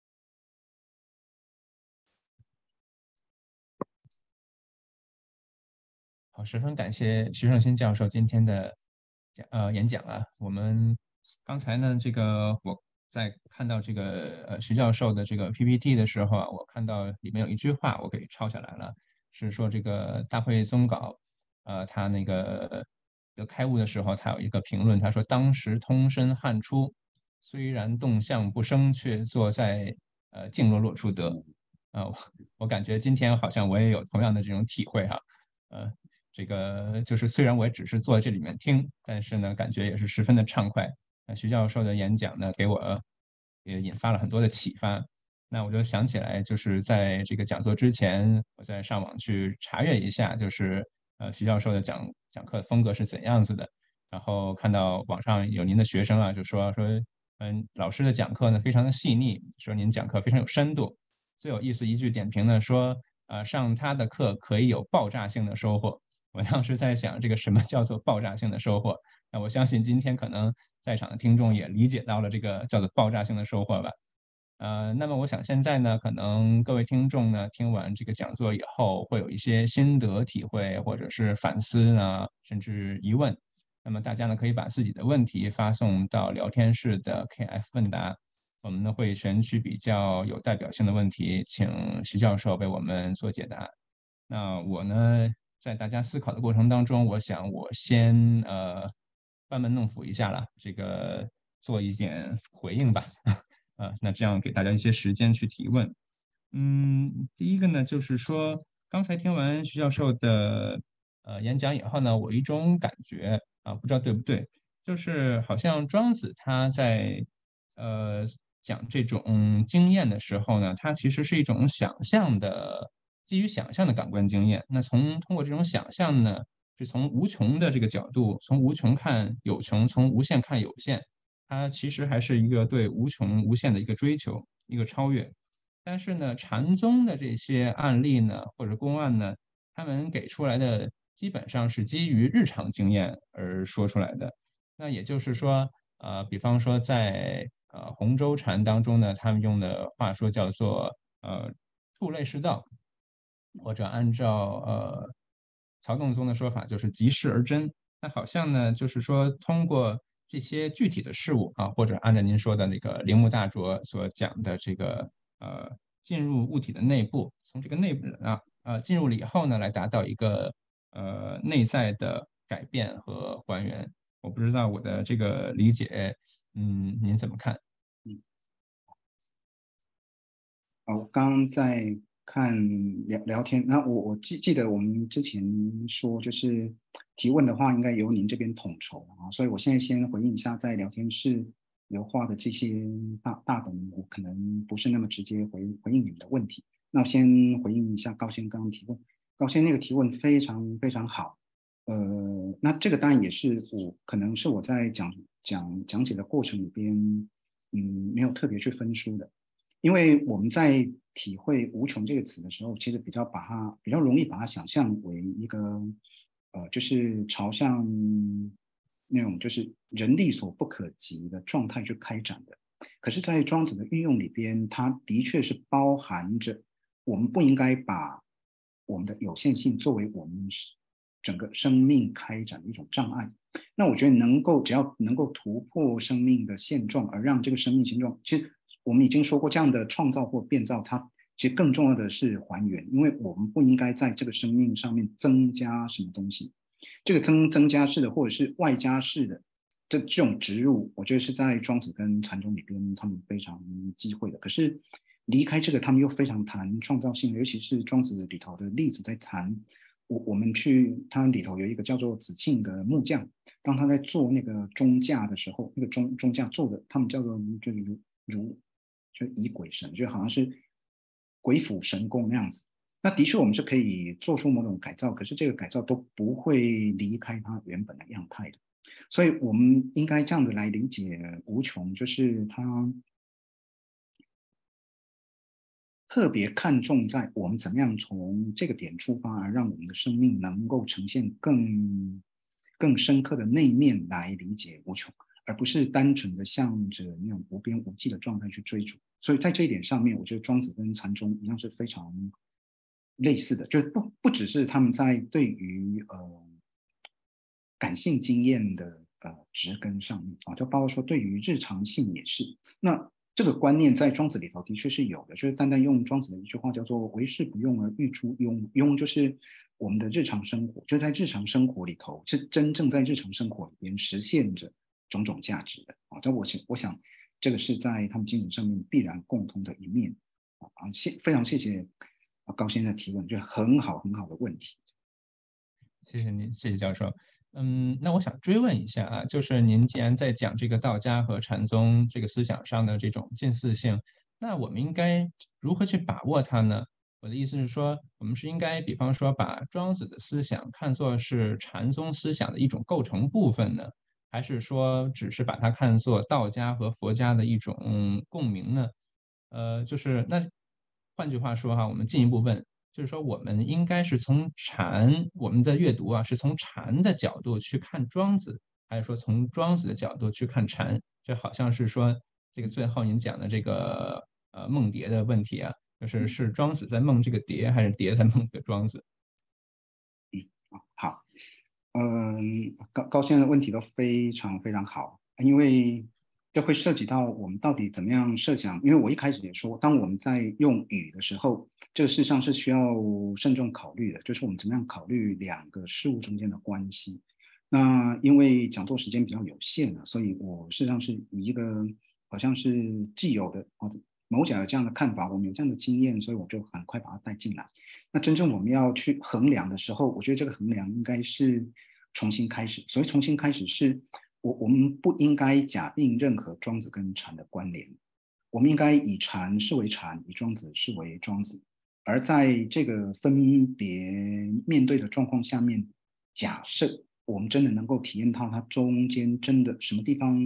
好，十分感谢徐胜新教授今天的讲呃演讲啊。我们刚才呢，这个我在看到这个呃徐教授的这个 P P T 的时候啊，我看到里面有一句话我给抄下来了，是说这个大会宗稿，呃，他那个的开悟的时候，他有一个评论，他说当时通身汗出，虽然动向不生，却坐在呃静若落处得。啊、我我感觉今天好像我也有同样的这种体会哈、呃。这个就是虽然我也只是坐在这里面听，但是呢，感觉也是十分的畅快。那徐教授的演讲呢，给我也引发了很多的启发。那我就想起来，就是在这个讲座之前，我在上网去查阅一下，就是呃徐教授的讲讲课风格是怎样子的。然后看到网上有您的学生啊，就说说，嗯，老师的讲课呢非常的细腻，说您讲课非常有深度。最有意思一句点评呢说，呃，上他的课可以有爆炸性的收获。我当时在想，这个什么叫做爆炸性的收获？那我相信今天可能在场的听众也理解到了这个叫做爆炸性的收获吧。呃，那么我想现在呢，可能各位听众呢，听完这个讲座以后，会有一些心得体会，或者是反思呢，甚至疑问。那么大家呢，可以把自己的问题发送到聊天室的 K F 问答，我们呢会选取比较有代表性的问题，请徐教授为我们做解答。那我呢，在大家思考的过程当中，我想我先呃班门弄斧一下了，这个做一点回应吧。啊，那这样给大家一些时间去提问。嗯，第一个呢，就是说刚才听完徐教授的呃演讲以后呢，我一种感觉啊，不知道对不对，就是好像庄子他在呃讲这种经验的时候呢，它其实是一种想象的，基于想象的感官经验。那从通过这种想象呢，是从无穷的这个角度，从无穷看有穷，从无限看有限，它其实还是一个对无穷无限的一个追求，一个超越。但是呢，禅宗的这些案例呢，或者公案呢，他们给出来的基本上是基于日常经验而说出来的。那也就是说，呃，比方说在呃洪州禅当中呢，他们用的话说叫做呃触类是道，或者按照呃曹洞宗的说法就是即事而真。那好像呢，就是说通过这些具体的事物啊，或者按照您说的那个铃木大拙所讲的这个呃进入物体的内部，从这个内部啊呃进入了以后呢，来达到一个呃内在的改变和还原。我不知道我的这个理解，嗯，您怎么看？ 嗯，啊，我刚刚在看聊聊天，那我我记记得我们之前说，就是提问的话，应该由您这边统筹啊，所以我现在先回应一下在聊天室留话的这些大大本，我可能不是那么直接回回应你们的问题。那我先回应一下高先刚刚提问，高先那个提问非常非常好，呃，那这个当然也是我可能是我在讲讲讲解的过程里边，嗯，没有特别去分书的。因为我们在体会"无穷"这个词的时候，其实比较把它比较容易把它想象为一个呃，就是朝向那种就是人力所不可及的状态去开展的。可是，在庄子的运用里边，它的确是包含着我们不应该把我们的有限性作为我们整个生命开展的一种障碍。那我觉得能够只要能够突破生命的现状，而让这个生命现状，其实我们已经说过，这样的创造或变造，它其实更重要的是还原，因为我们不应该在这个生命上面增加什么东西。这个增增加式的或者是外加式的这这种植入，我觉得是在庄子跟禅宗里边他们非常忌讳的。可是离开这个，他们又非常谈创造性，尤其是庄子里头的例子在谈。我我们去它里头有一个叫做子庆的木匠，当他在做那个钟架的时候，那个钟钟架做的，他们叫做就是如如就以鬼神，就好像是鬼斧神工那样子。那的确我们是可以做出某种改造，可是这个改造都不会离开它原本的样态的。所以我们应该这样子来理解无穷，就是它特别看重在我们怎么样从这个点出发，而让我们的生命能够呈现更更深刻的内面来理解无穷，而不是单纯的向着那种无边无际的状态去追逐。所以在这一点上面，我觉得庄子跟禅宗一样是非常类似的，就是不不只是他们在对于呃感性经验的呃植根上面啊，就包括说对于日常性也是。那这个观念在庄子里头的确是有的，就是单单用庄子的一句话叫做"为时不用而欲出庸"，庸就是我们的日常生活，就在日常生活里头是真正在日常生活里边实现着种种价值的啊。这我想，我想这个是在他们精神上面必然共通的一面啊。谢非常谢谢啊高先生的提问，就很好很好的问题。 谢谢您，谢谢教授。嗯，那我想追问一下啊，就是您既然在讲这个道家和禅宗这个思想上的这种近似性，那我们应该如何去把握它呢？我的意思是说，我们是应该，比方说，把庄子的思想看作是禅宗思想的一种构成部分呢，还是说只是把它看作道家和佛家的一种共鸣呢？呃，就是那换句话说哈，我们进一步问。就是说，我们应该是从禅，我们的阅读啊，是从禅的角度去看庄子，还是说从庄子的角度去看禅？这好像是说这个最后您讲的这个呃梦蝶的问题啊，就是是庄子在梦这个蝶，还是蝶在梦这个庄子？ 嗯，好。嗯，高高先生的问题都非常非常好，因为这会涉及到我们到底怎么样设想。因为我一开始也说，当我们在用语的时候，这个事实上是需要慎重考虑的，就是我们怎么样考虑两个事物中间的关系。那因为讲座时间比较有限啊，所以我事实上是以一个好像是既有的哦，某甲有这样的看法，我们有这样的经验，所以我就很快把它带进来。那真正我们要去衡量的时候，我觉得这个衡量应该是重新开始。所谓重新开始是，我我们不应该假定任何庄子跟禅的关联，我们应该以禅视为禅，以庄子视为庄子。而在这个分别面对的状况下面，假设我们真的能够体验到它中间真的什么地方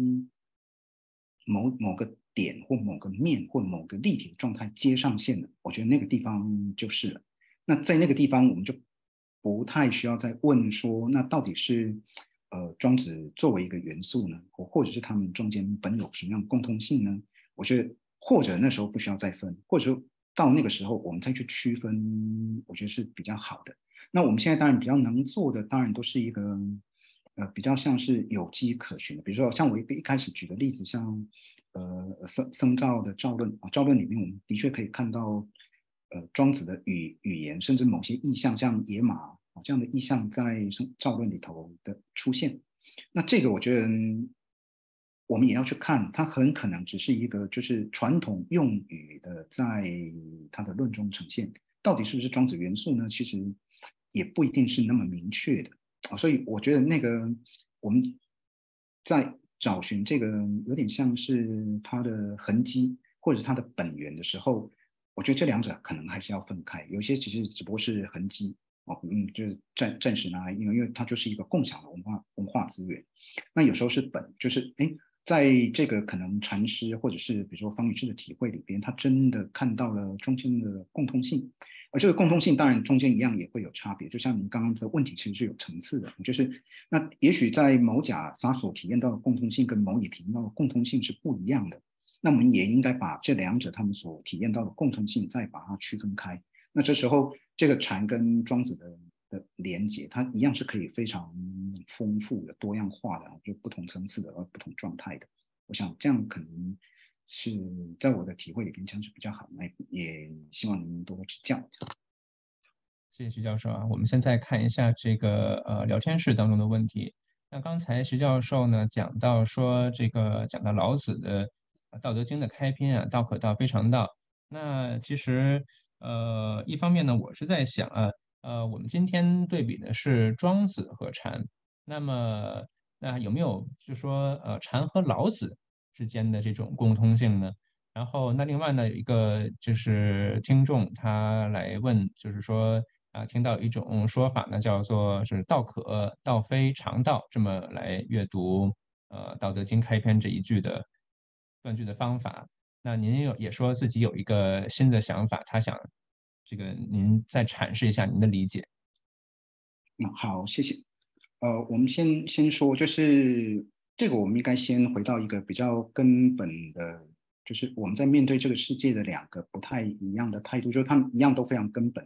某某个点或某个面或某个立体的状态接上线了，我觉得那个地方就是了。那在那个地方，我们就不太需要再问说，那到底是呃庄子作为一个元素呢，或或者是他们中间本有什么样的共通性呢？我觉得或者那时候不需要再分，或者到那个时候我们再去区分，我觉得是比较好的。那我们现在当然比较能做的，当然都是一个呃比较像是有迹可循的，比如说像我一一开始举的例子，像呃僧僧肇的赵论啊，赵论里面我们的确可以看到呃庄子的语语言，甚至某些意象，像野马啊这样的意象在僧赵论里头的出现。那这个我觉得我们也要去看，它很可能只是一个就是传统用语的在它的论中呈现，到底是不是庄子元素呢？其实也不一定是那么明确的啊，所以我觉得那个我们在找寻这个有点像是它的痕迹或者它的本源的时候，我觉得这两者可能还是要分开，有些其实只不过是痕迹哦，嗯，就是暂暂时拿来应用，因为它就是一个共享的文化文化资源。那有时候是本，就是哎，在这个可能禅师或者是比如说方宇师的体会里边，他真的看到了中间的共通性，而这个共通性当然中间一样也会有差别，就像您刚刚的问题其实是有层次的，就是那也许在某甲他所体验到的共通性跟某乙体验到的共通性是不一样的，那我们也应该把这两者他们所体验到的共通性再把它区分开。那这时候这个禅跟庄子的的连接，它一样是可以非常丰富的、多样化的，就不同层次的、不同状态的。我想这样可能是在我的体会里边，这样是比较好的，也希望您多多指教。 谢谢徐教授啊。我们现在看一下这个呃聊天室当中的问题。那刚才徐教授呢讲到说这个讲到老子的呃《道德经》的开篇啊，道可道，非常道。那其实呃一方面呢，我是在想啊，呃我们今天对比的是庄子和禅，那么那有没有就说呃禅和老子之间的这种共通性呢？然后那另外呢，有一个就是听众他来问，就是说啊，听到一种说法呢，叫做是道可道非常道，这么来阅读呃《道德经》开篇这一句的断句的方法。那您有也说自己有一个新的想法，他想这个您再阐释一下您的理解。 那好，谢谢。呃，我们先先说，就是这个，我们应该先回到一个比较根本的，就是我们在面对这个世界的两个不太一样的态度，就是他们一样都非常根本，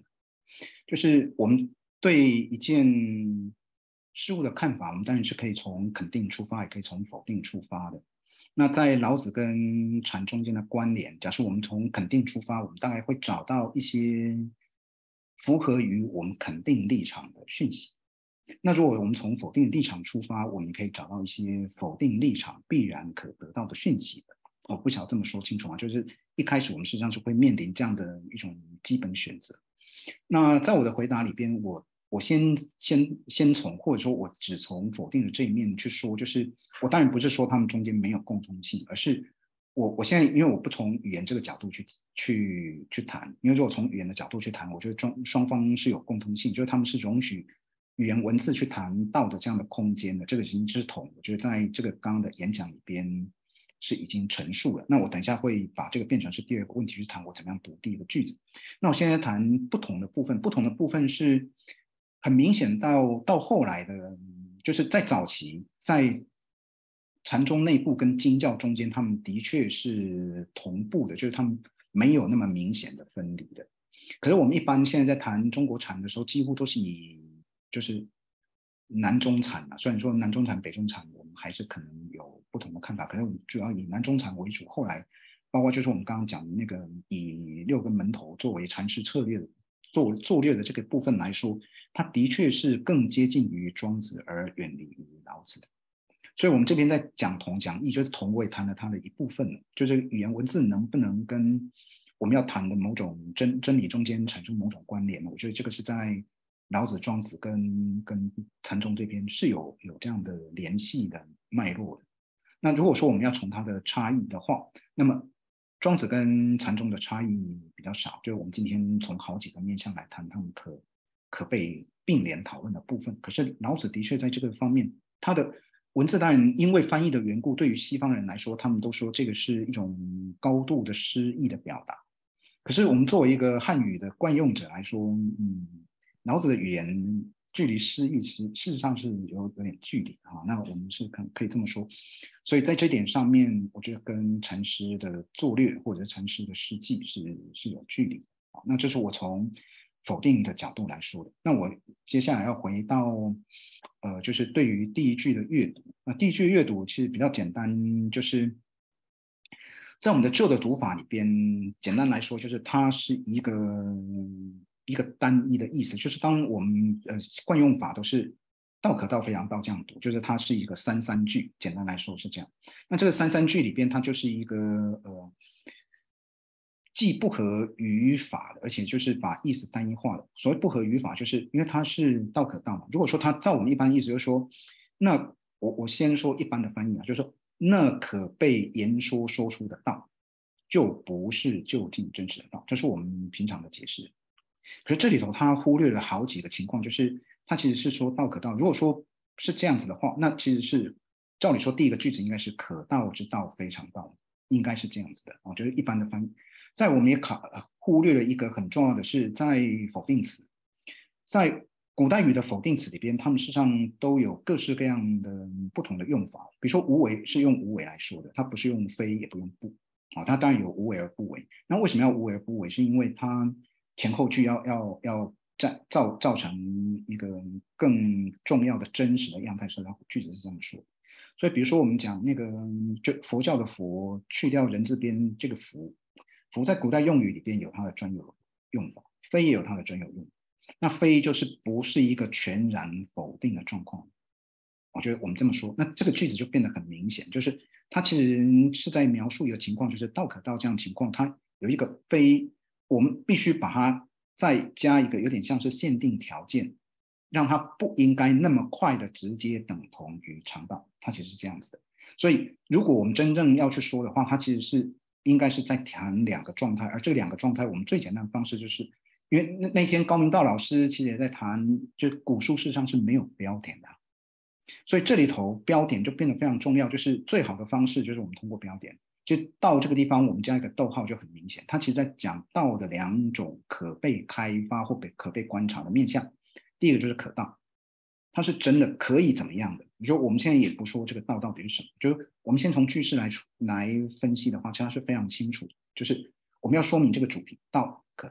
就是我们对一件事物的看法，我们当然是可以从肯定出发，也可以从否定出发的。那在老子跟禅中间的关联，假设我们从肯定出发，我们大概会找到一些符合于我们肯定立场的讯息。那如果我们从否定立场出发，我们可以找到一些否定立场必然可得到的讯息的。我不想这么说清楚啊，就是一开始我们实际上是会面临这样的一种基本选择。那在我的回答里边，我我先先先从或者说我只从否定的这一面去说，就是我当然不是说他们中间没有共通性，而是我我现在因为我不从语言这个角度去去去谈，因为如果从语言的角度去谈，我觉得双双方是有共通性，就是他们是容许语言文字去谈道的这样的空间的，这个已经是同，我觉得在这个刚刚的演讲里边是已经陈述了。那我等一下会把这个变成是第二个问题去谈我怎么样读第一个句子。那我现在谈不同的部分，不同的部分是很明显到到后来的，就是在早期在禅宗内部跟经教中间，他们的确是同步的，就是他们没有那么明显的分离的。可是我们一般现在在谈中国禅的时候，几乎都是以就是南中禅啊，虽然说南中禅、北中禅，我们还是可能有不同的看法，可是我们主要以南中禅为主。后来，包括就是我们刚刚讲的那个以六个门头作为禅师策略的作作略的这个部分来说，它的确是更接近于庄子而远离于老子的。所以我们这边在讲同讲异，就是同我也谈了它的一部分了，就是语言文字能不能跟我们要谈的某种真真理中间产生某种关联，我觉得这个是在老子、庄子跟跟禅宗这边是有有这样的联系的脉络的。那如果说我们要从它的差异的话，那么庄子跟禅宗的差异比较少，就是我们今天从好几个面向来谈他们可可被并联讨论的部分。可是老子的确在这个方面，他的文字当然因为翻译的缘故，对于西方人来说，他们都说这个是一种高度的诗意的表达。可是我们作为一个汉语的惯用者来说，嗯，老子的语言距离诗意其实事实上是有有点距离啊。那我们是可可以这么说，所以在这点上面，我觉得跟禅师的作略或者禅师的事迹是是有距离啊。那这是我从否定的角度来说的。那我接下来要回到呃，就是对于第一句的阅读。那第一句阅读其实比较简单，就是在我们的旧的读法里边，简单来说，就是它是一个一个单一的意思，就是当我们呃惯用法都是道可道，非常道这样读，就是它是一个三三句，简单来说是这样。那这个三三句里边，它就是一个呃既不合语法的，而且就是把意思单一化的。所谓不合语法，就是因为它是道可道嘛。如果说它照我们一般意思，就是说，那我我先说一般的翻译啊，就是说那可被言说说出的道，就不是究竟真实的道，这是我们平常的解释。可是这里头它忽略了好几个情况，就是它其实是说道可道。如果说是这样子的话，那其实是照理说第一个句子应该是可道之道非常道，应该是这样子的。我觉得一般的翻译，在我们也考忽略了一个很重要的是，在否定词，在古代语的否定词里边，他们事实上都有各式各样的不同的用法。比如说无为是用无为来说的，它不是用非，也不用不。啊，它当然有无为而不为。那为什么要无为而不为？是因为它前后句要要要造造成一个更重要的真实的样态，所以它句子是这么说。所以比如说我们讲那个就佛教的佛，去掉人字边这个福，福在古代用语里边有它的专有用法，非也有它的专有用法。那非就是不是一个全然否定的状况。我觉得我们这么说，那这个句子就变得很明显，就是它其实是在描述一个情况，就是道可道这样的情况，它有一个非，我们必须把它再加一个有点像是限定条件，让它不应该那么快的直接等同于常道，它其实是这样子的。所以如果我们真正要去说的话，它其实是应该是在谈两个状态，而这两个状态，我们最简单的方式就是，因为那那天高明道老师其实也在谈，就古书事实上是没有标点的。所以这里头标点就变得非常重要，就是最好的方式就是我们通过标点，就到这个地方我们加一个逗号就很明显，它其实在讲道的两种可被开发或被可被观察的面向。第一个就是可道，它是真的可以怎么样的？你说我们现在也不说这个道到底是什么，就是我们先从句式来来分析的话，其实它是非常清楚的，就是我们要说明这个主题道可道。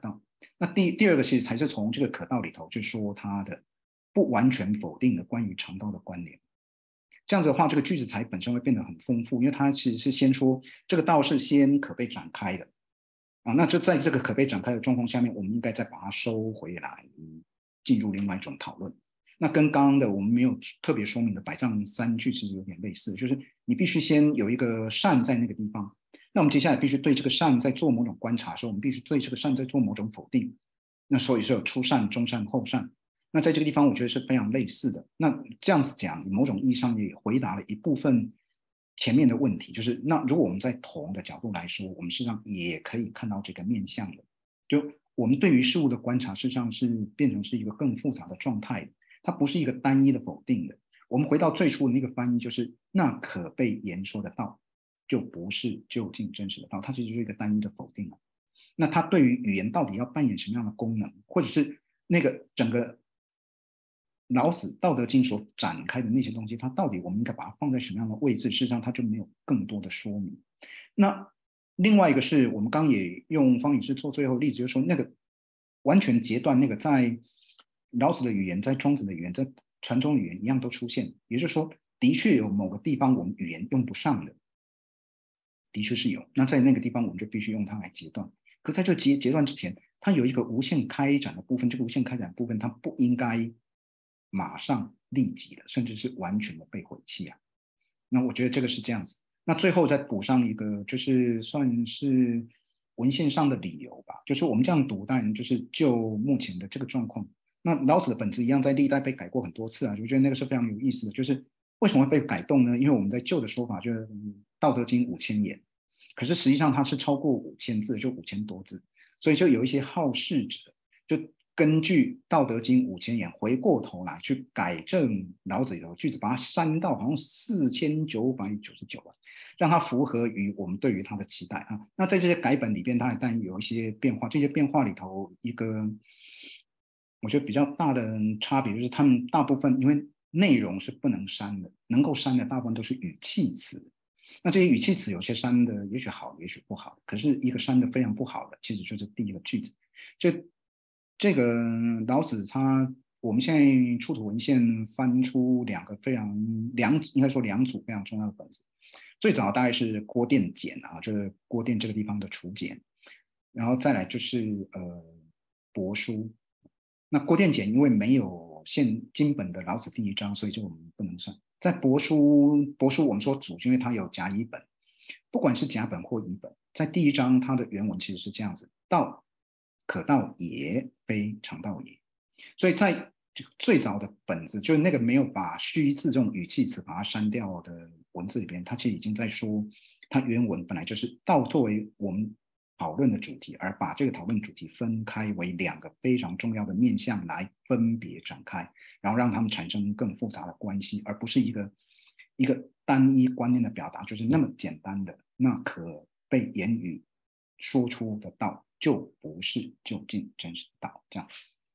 那第第二个其实才是从这个可道里头，就是说它的不完全否定的关于肠道的关联。这样子的话，这个句子才本身会变得很丰富，因为它其实是先说这个道是先可被展开的啊，那就在这个可被展开的状况下面，我们应该再把它收回来，进入另外一种讨论。那跟刚刚的我们没有特别说明的百丈三句其实有点类似，就是你必须先有一个善在那个地方，那我们接下来必须对这个善在做某种观察的时候，我们必须对这个善在做某种否定。那所以是有初善、中善、后善。那在这个地方，我觉得是非常类似的。那这样子讲，某种意义上也回答了一部分前面的问题，就是那如果我们在同的角度来说，我们实际上也可以看到这个面向的，就我们对于事物的观察，实际上是变成是一个更复杂的状态，它不是一个单一的否定的。我们回到最初的那个翻译，就是那可被言说的道，就不是究竟真实的道，它其实就是一个单一的否定了。那它对于语言到底要扮演什么样的功能，或者是那个整个老子《道德经》所展开的那些东西，它到底我们应该把它放在什么样的位置？事实上，它就没有更多的说明。那另外一个是我们刚也用方宇师做最后例子，就是说那个完全截断那个在老子的语言、在庄子的语言、在传统语言一样都出现，也就是说，的确有某个地方我们语言用不上的，的确是有。那在那个地方，我们就必须用它来截断。可在这截截断之前，它有一个无限开展的部分，这个无限开展的部分，它不应该马上立即的，甚至是完全的被毁弃啊。那我觉得这个是这样子。那最后再补上一个，就是算是文献上的理由吧，就是我们这样读，当然就是就目前的这个状况。那老子的本质一样，在历代被改过很多次啊，我觉得那个是非常有意思的。就是为什么会被改动呢？因为我们在旧的说法就是《嗯道德经》五千言，可是实际上它是超过五千字，就五千多字，所以就有一些好事者，就根据《道德经》五千言回过头来去改正老子里头句子，把它删到好像四千九百九十九了，让它符合于我们对于它的期待啊。那在这些改本里边，它当然有一些变化，这些变化里头一个我觉得比较大的差别就是，他们大部分因为内容是不能删的，能够删的大部分都是语气词。那这些语气词有些删的也许好，也许不好。可是一个删的非常不好的，其实就是第一个句子。这这个老子他，我们现在出土文献翻出两个非常两应该说两组非常重要的本子。最早大概是郭店简啊，就是郭店这个地方的楚简，然后再来就是呃帛书。那郭店简因为没有现金本的老子第一章，所以这我们不能算。在帛书，帛书我们说主，因为它有甲乙本，不管是甲本或乙本，在第一章它的原文其实是这样子：道可道也，非常道也。所以在最早的本子，就是那个没有把虚字这种语气词把它删掉的文字里边，它其实已经在说，它原文本来就是道作为我们讨论的主题，而把这个讨论主题分开为两个非常重要的面向来分别展开，然后让他们产生更复杂的关系，而不是一个一个单一观念的表达，就是那么简单的那可被言语说出的道，就不是究竟真实的道，这样。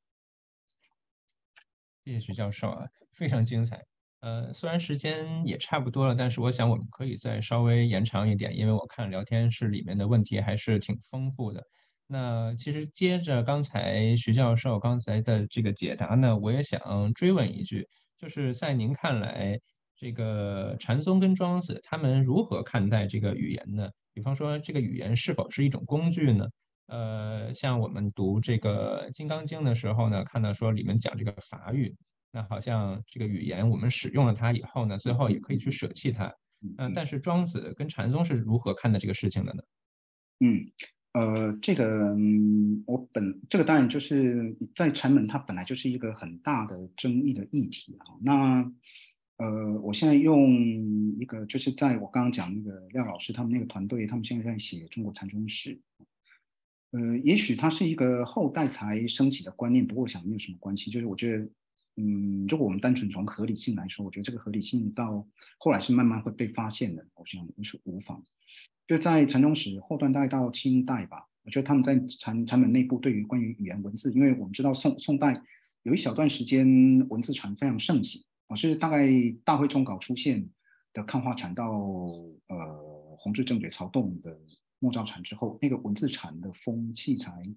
谢谢徐教授啊，非常精彩。呃，虽然时间也差不多了，但是我想我们可以再稍微延长一点，因为我看聊天室里面的问题还是挺丰富的。那其实接着刚才徐教授刚才的这个解答呢，我也想追问一句，就是在您看来，这个禅宗跟庄子他们如何看待这个语言呢？比方说，这个语言是否是一种工具呢？呃，像我们读这个《金刚经》的时候呢，看到说里面讲这个法语，那好像这个语言我们使用了它以后呢，最后也可以去舍弃它。嗯、但是庄子跟禅宗是如何看待这个事情的呢？ 嗯，呃，这个，嗯，我本这个当然就是在禅门，它本来就是一个很大的争议的议题啊。那，呃，我现在用一个，就是在我刚刚讲那个廖老师他们那个团队，他们现在在写中国禅宗史。呃，也许它是一个后代才升起的观念，不过我想没有什么关系。就是我觉得，嗯，如果我们单纯从合理性来说，我觉得这个合理性到后来是慢慢会被发现的，我想是无妨。就在禅宗史后段，大概到清代吧，我觉得他们在禅禅门内部对于关于语言文字，因为我们知道宋宋代有一小段时间文字禅非常盛行啊，是大概大会中稿出现的看化禅到呃弘治正觉曹洞的莫照禅之后，那个文字禅的风气才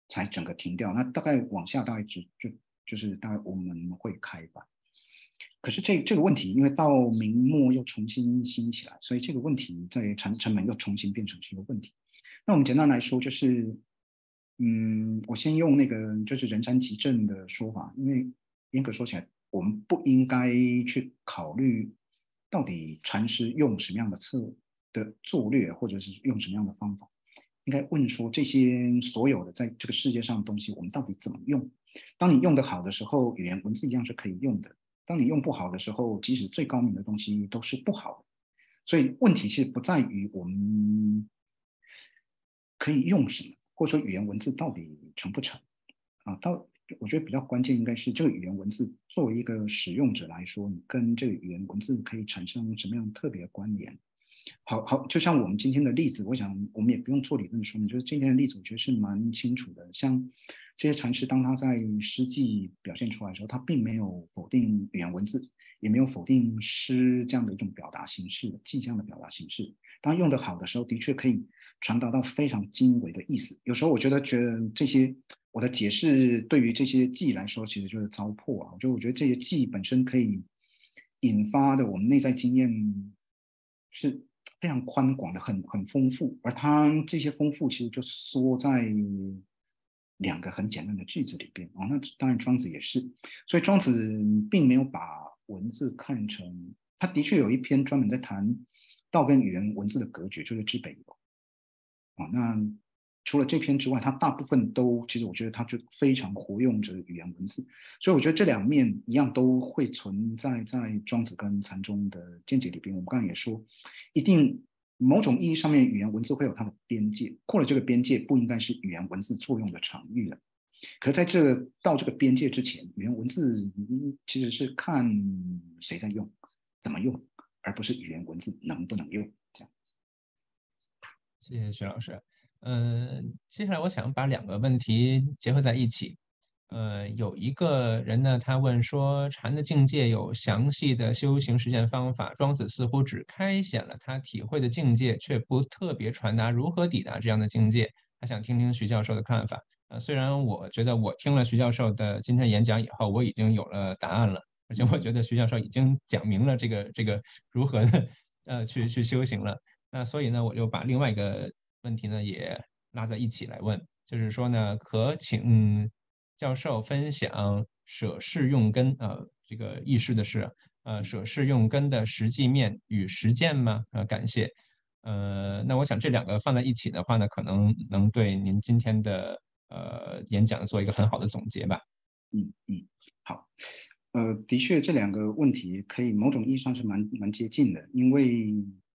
才整个停掉。那大概往下大概只就就是大概我们会开吧。可是这这个问题，因为到明末又重新兴起来，所以这个问题在成成本又重新变成是一个问题。那我们简单来说，就是，嗯，我先用那个就是人山集正的说法，因为严格说起来，我们不应该去考虑到底禅师用什么样的策的策略，或者是用什么样的方法，应该问说这些所有的在这个世界上的东西，我们到底怎么用？当你用得好的时候，语言文字一样是可以用的；当你用不好的时候，即使最高明的东西都是不好的。所以问题其实不在于我们可以用什么，或者说语言文字到底成不成啊？到我觉得比较关键应该是这个语言文字作为一个使用者来说，你跟这个语言文字可以产生什么样特别的关联？好好，就像我们今天的例子，我想我们也不用做理论说明，就是今天的例子，我觉得是蛮清楚的。像这些禅师，当他在诗记表现出来的时候，他并没有否定语言文字，也没有否定诗这样的一种表达形式，记这样的表达形式。当用得好的时候，的确可以传达到非常精微的意思。有时候我觉得，觉得这些我的解释对于这些记来说，其实就是糟粕啊。就我觉得这些记本身可以引发的我们内在经验是非常宽广的，很很丰富，而它这些丰富其实就缩在两个很简单的句子里边啊、哦。那当然庄子也是，所以庄子并没有把文字看成，他的确有一篇专门在谈道跟语言文字的隔绝，就是知北游啊、哦。那除了这篇之外，他大部分都其实我觉得他就非常活用着语言文字，所以我觉得这两面一样都会存在在庄子跟禅宗的见解里边。我们刚刚也说，一定某种意义上面，语言文字会有它的边界，过了这个边界，不应该是语言文字作用的场域了。可是在这个到这个边界之前，语言文字其实是看谁在用，怎么用，而不是语言文字能不能用。这样， 谢谢徐老师。嗯，接下来我想把两个问题结合在一起。呃，有一个人呢，他问说，禅的境界有详细的修行实践方法，庄子似乎只开显了他体会的境界，却不特别传达如何抵达这样的境界。他想听听徐教授的看法。呃，虽然我觉得我听了徐教授的今天的演讲以后，我已经有了答案了，而且我觉得徐教授已经讲明了这个这个如何的呃去去修行了。那所以呢，我就把另外一个问题呢也拉在一起来问，就是说呢，可请教授分享舍事用根，呃，这个意识的是，呃，舍事用根的实际面与实践吗？呃，感谢。呃，那我想这两个放在一起的话呢，可能能对您今天的呃演讲做一个很好的总结吧。 嗯嗯，好。呃，的确，这两个问题可以某种意义上是蛮蛮接近的，因为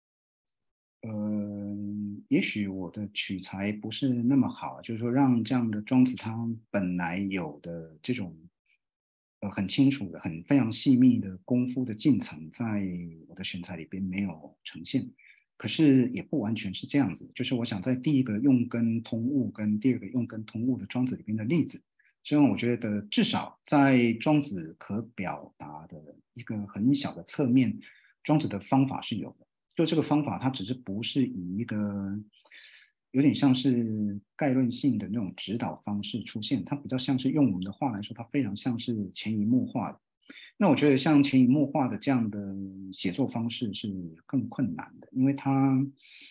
呃，也许我的取材不是那么好，就是说让这样的庄子他本来有的这种呃很清楚的、很非常细密的功夫的进程，在我的选材里边没有呈现。可是也不完全是这样子，就是我想在第一个用根通物跟第二个用根通物的庄子里边的例子，所以我觉得至少在庄子可表达的一个很小的侧面，庄子的方法是有的。就这个方法，它只是不是以一个有点像是概论性的那种指导方式出现，它比较像是用我们的话来说，它非常像是潜移默化的。那我觉得像潜移默化的这样的写作方式是更困难的，因为它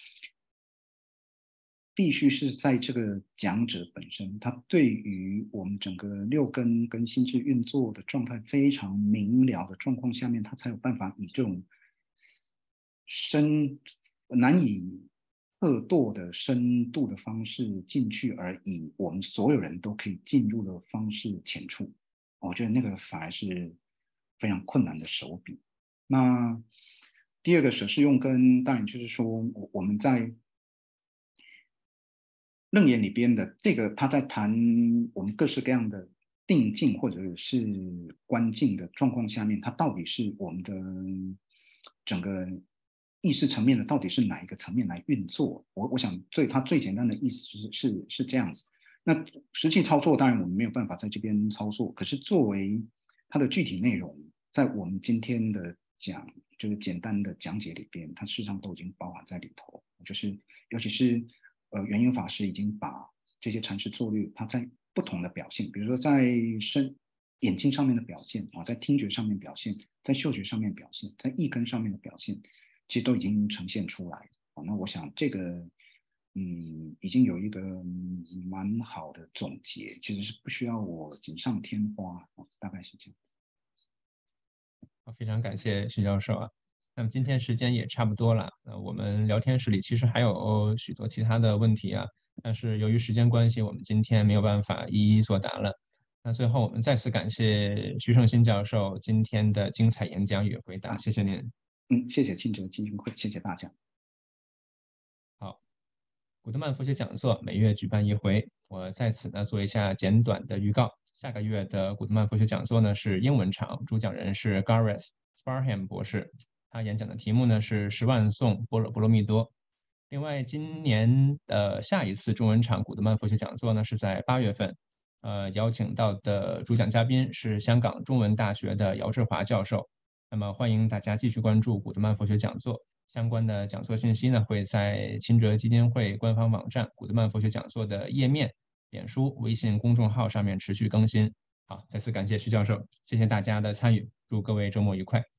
必须是在这个讲者本身，他对于我们整个六根跟心智运作的状态非常明了的状况下面，他才有办法以这种深难以测度的深度的方式进去，而以我们所有人都可以进入的方式浅出。我觉得那个反而是非常困难的手笔。那第二个舍事用根，当然就是说，我我们在楞严里边的这个，他在谈我们各式各样的定境或者是观境的状况下面，它到底是我们的整个意识层面的到底是哪一个层面来运作？我我想最它最简单的意思是是是这样子。那实际操作当然我们没有办法在这边操作，可是作为它的具体内容，在我们今天的讲就是简单的讲解里边，它事实上都已经包含在里头。就是尤其是呃，圆圆法师已经把这些阐释策略，它在不同的表现，比如说在身眼睛上面的表现啊，在听觉上面表现，在嗅觉上面表现，在意根上面的表现，其实都已经呈现出来啊。那我想这个，嗯，已经有一个蛮好的总结，其实是不需要我锦上添花啊，大概是这样子。 非常感谢徐教授啊。那么今天时间也差不多了，那我们聊天室里其实还有许多其他的问题啊，但是由于时间关系，我们今天没有办法一一作答了。那最后我们再次感谢徐胜新教授今天的精彩演讲与回答， 啊， 谢谢您。 嗯，谢谢清哲基金会，谢谢大家。 好，古德曼佛学讲座每月举办一回，我在此呢做一下简短的预告。下个月的古德曼佛学讲座呢是英文场，主讲人是 Gareth Sparham 博士，他演讲的题目呢是十万颂般若波罗蜜多。另外，今年的下一次中文场古德曼佛学讲座呢是在八月份，呃，邀请到的主讲嘉宾是香港中文大学的姚志华教授。那么欢迎大家继续关注古德曼佛学讲座，相关的讲座信息呢会在钦哲基金会官方网站古德曼佛学讲座的页面、脸书、微信公众号上面持续更新。好，再次感谢徐教授，谢谢大家的参与，祝各位周末愉快。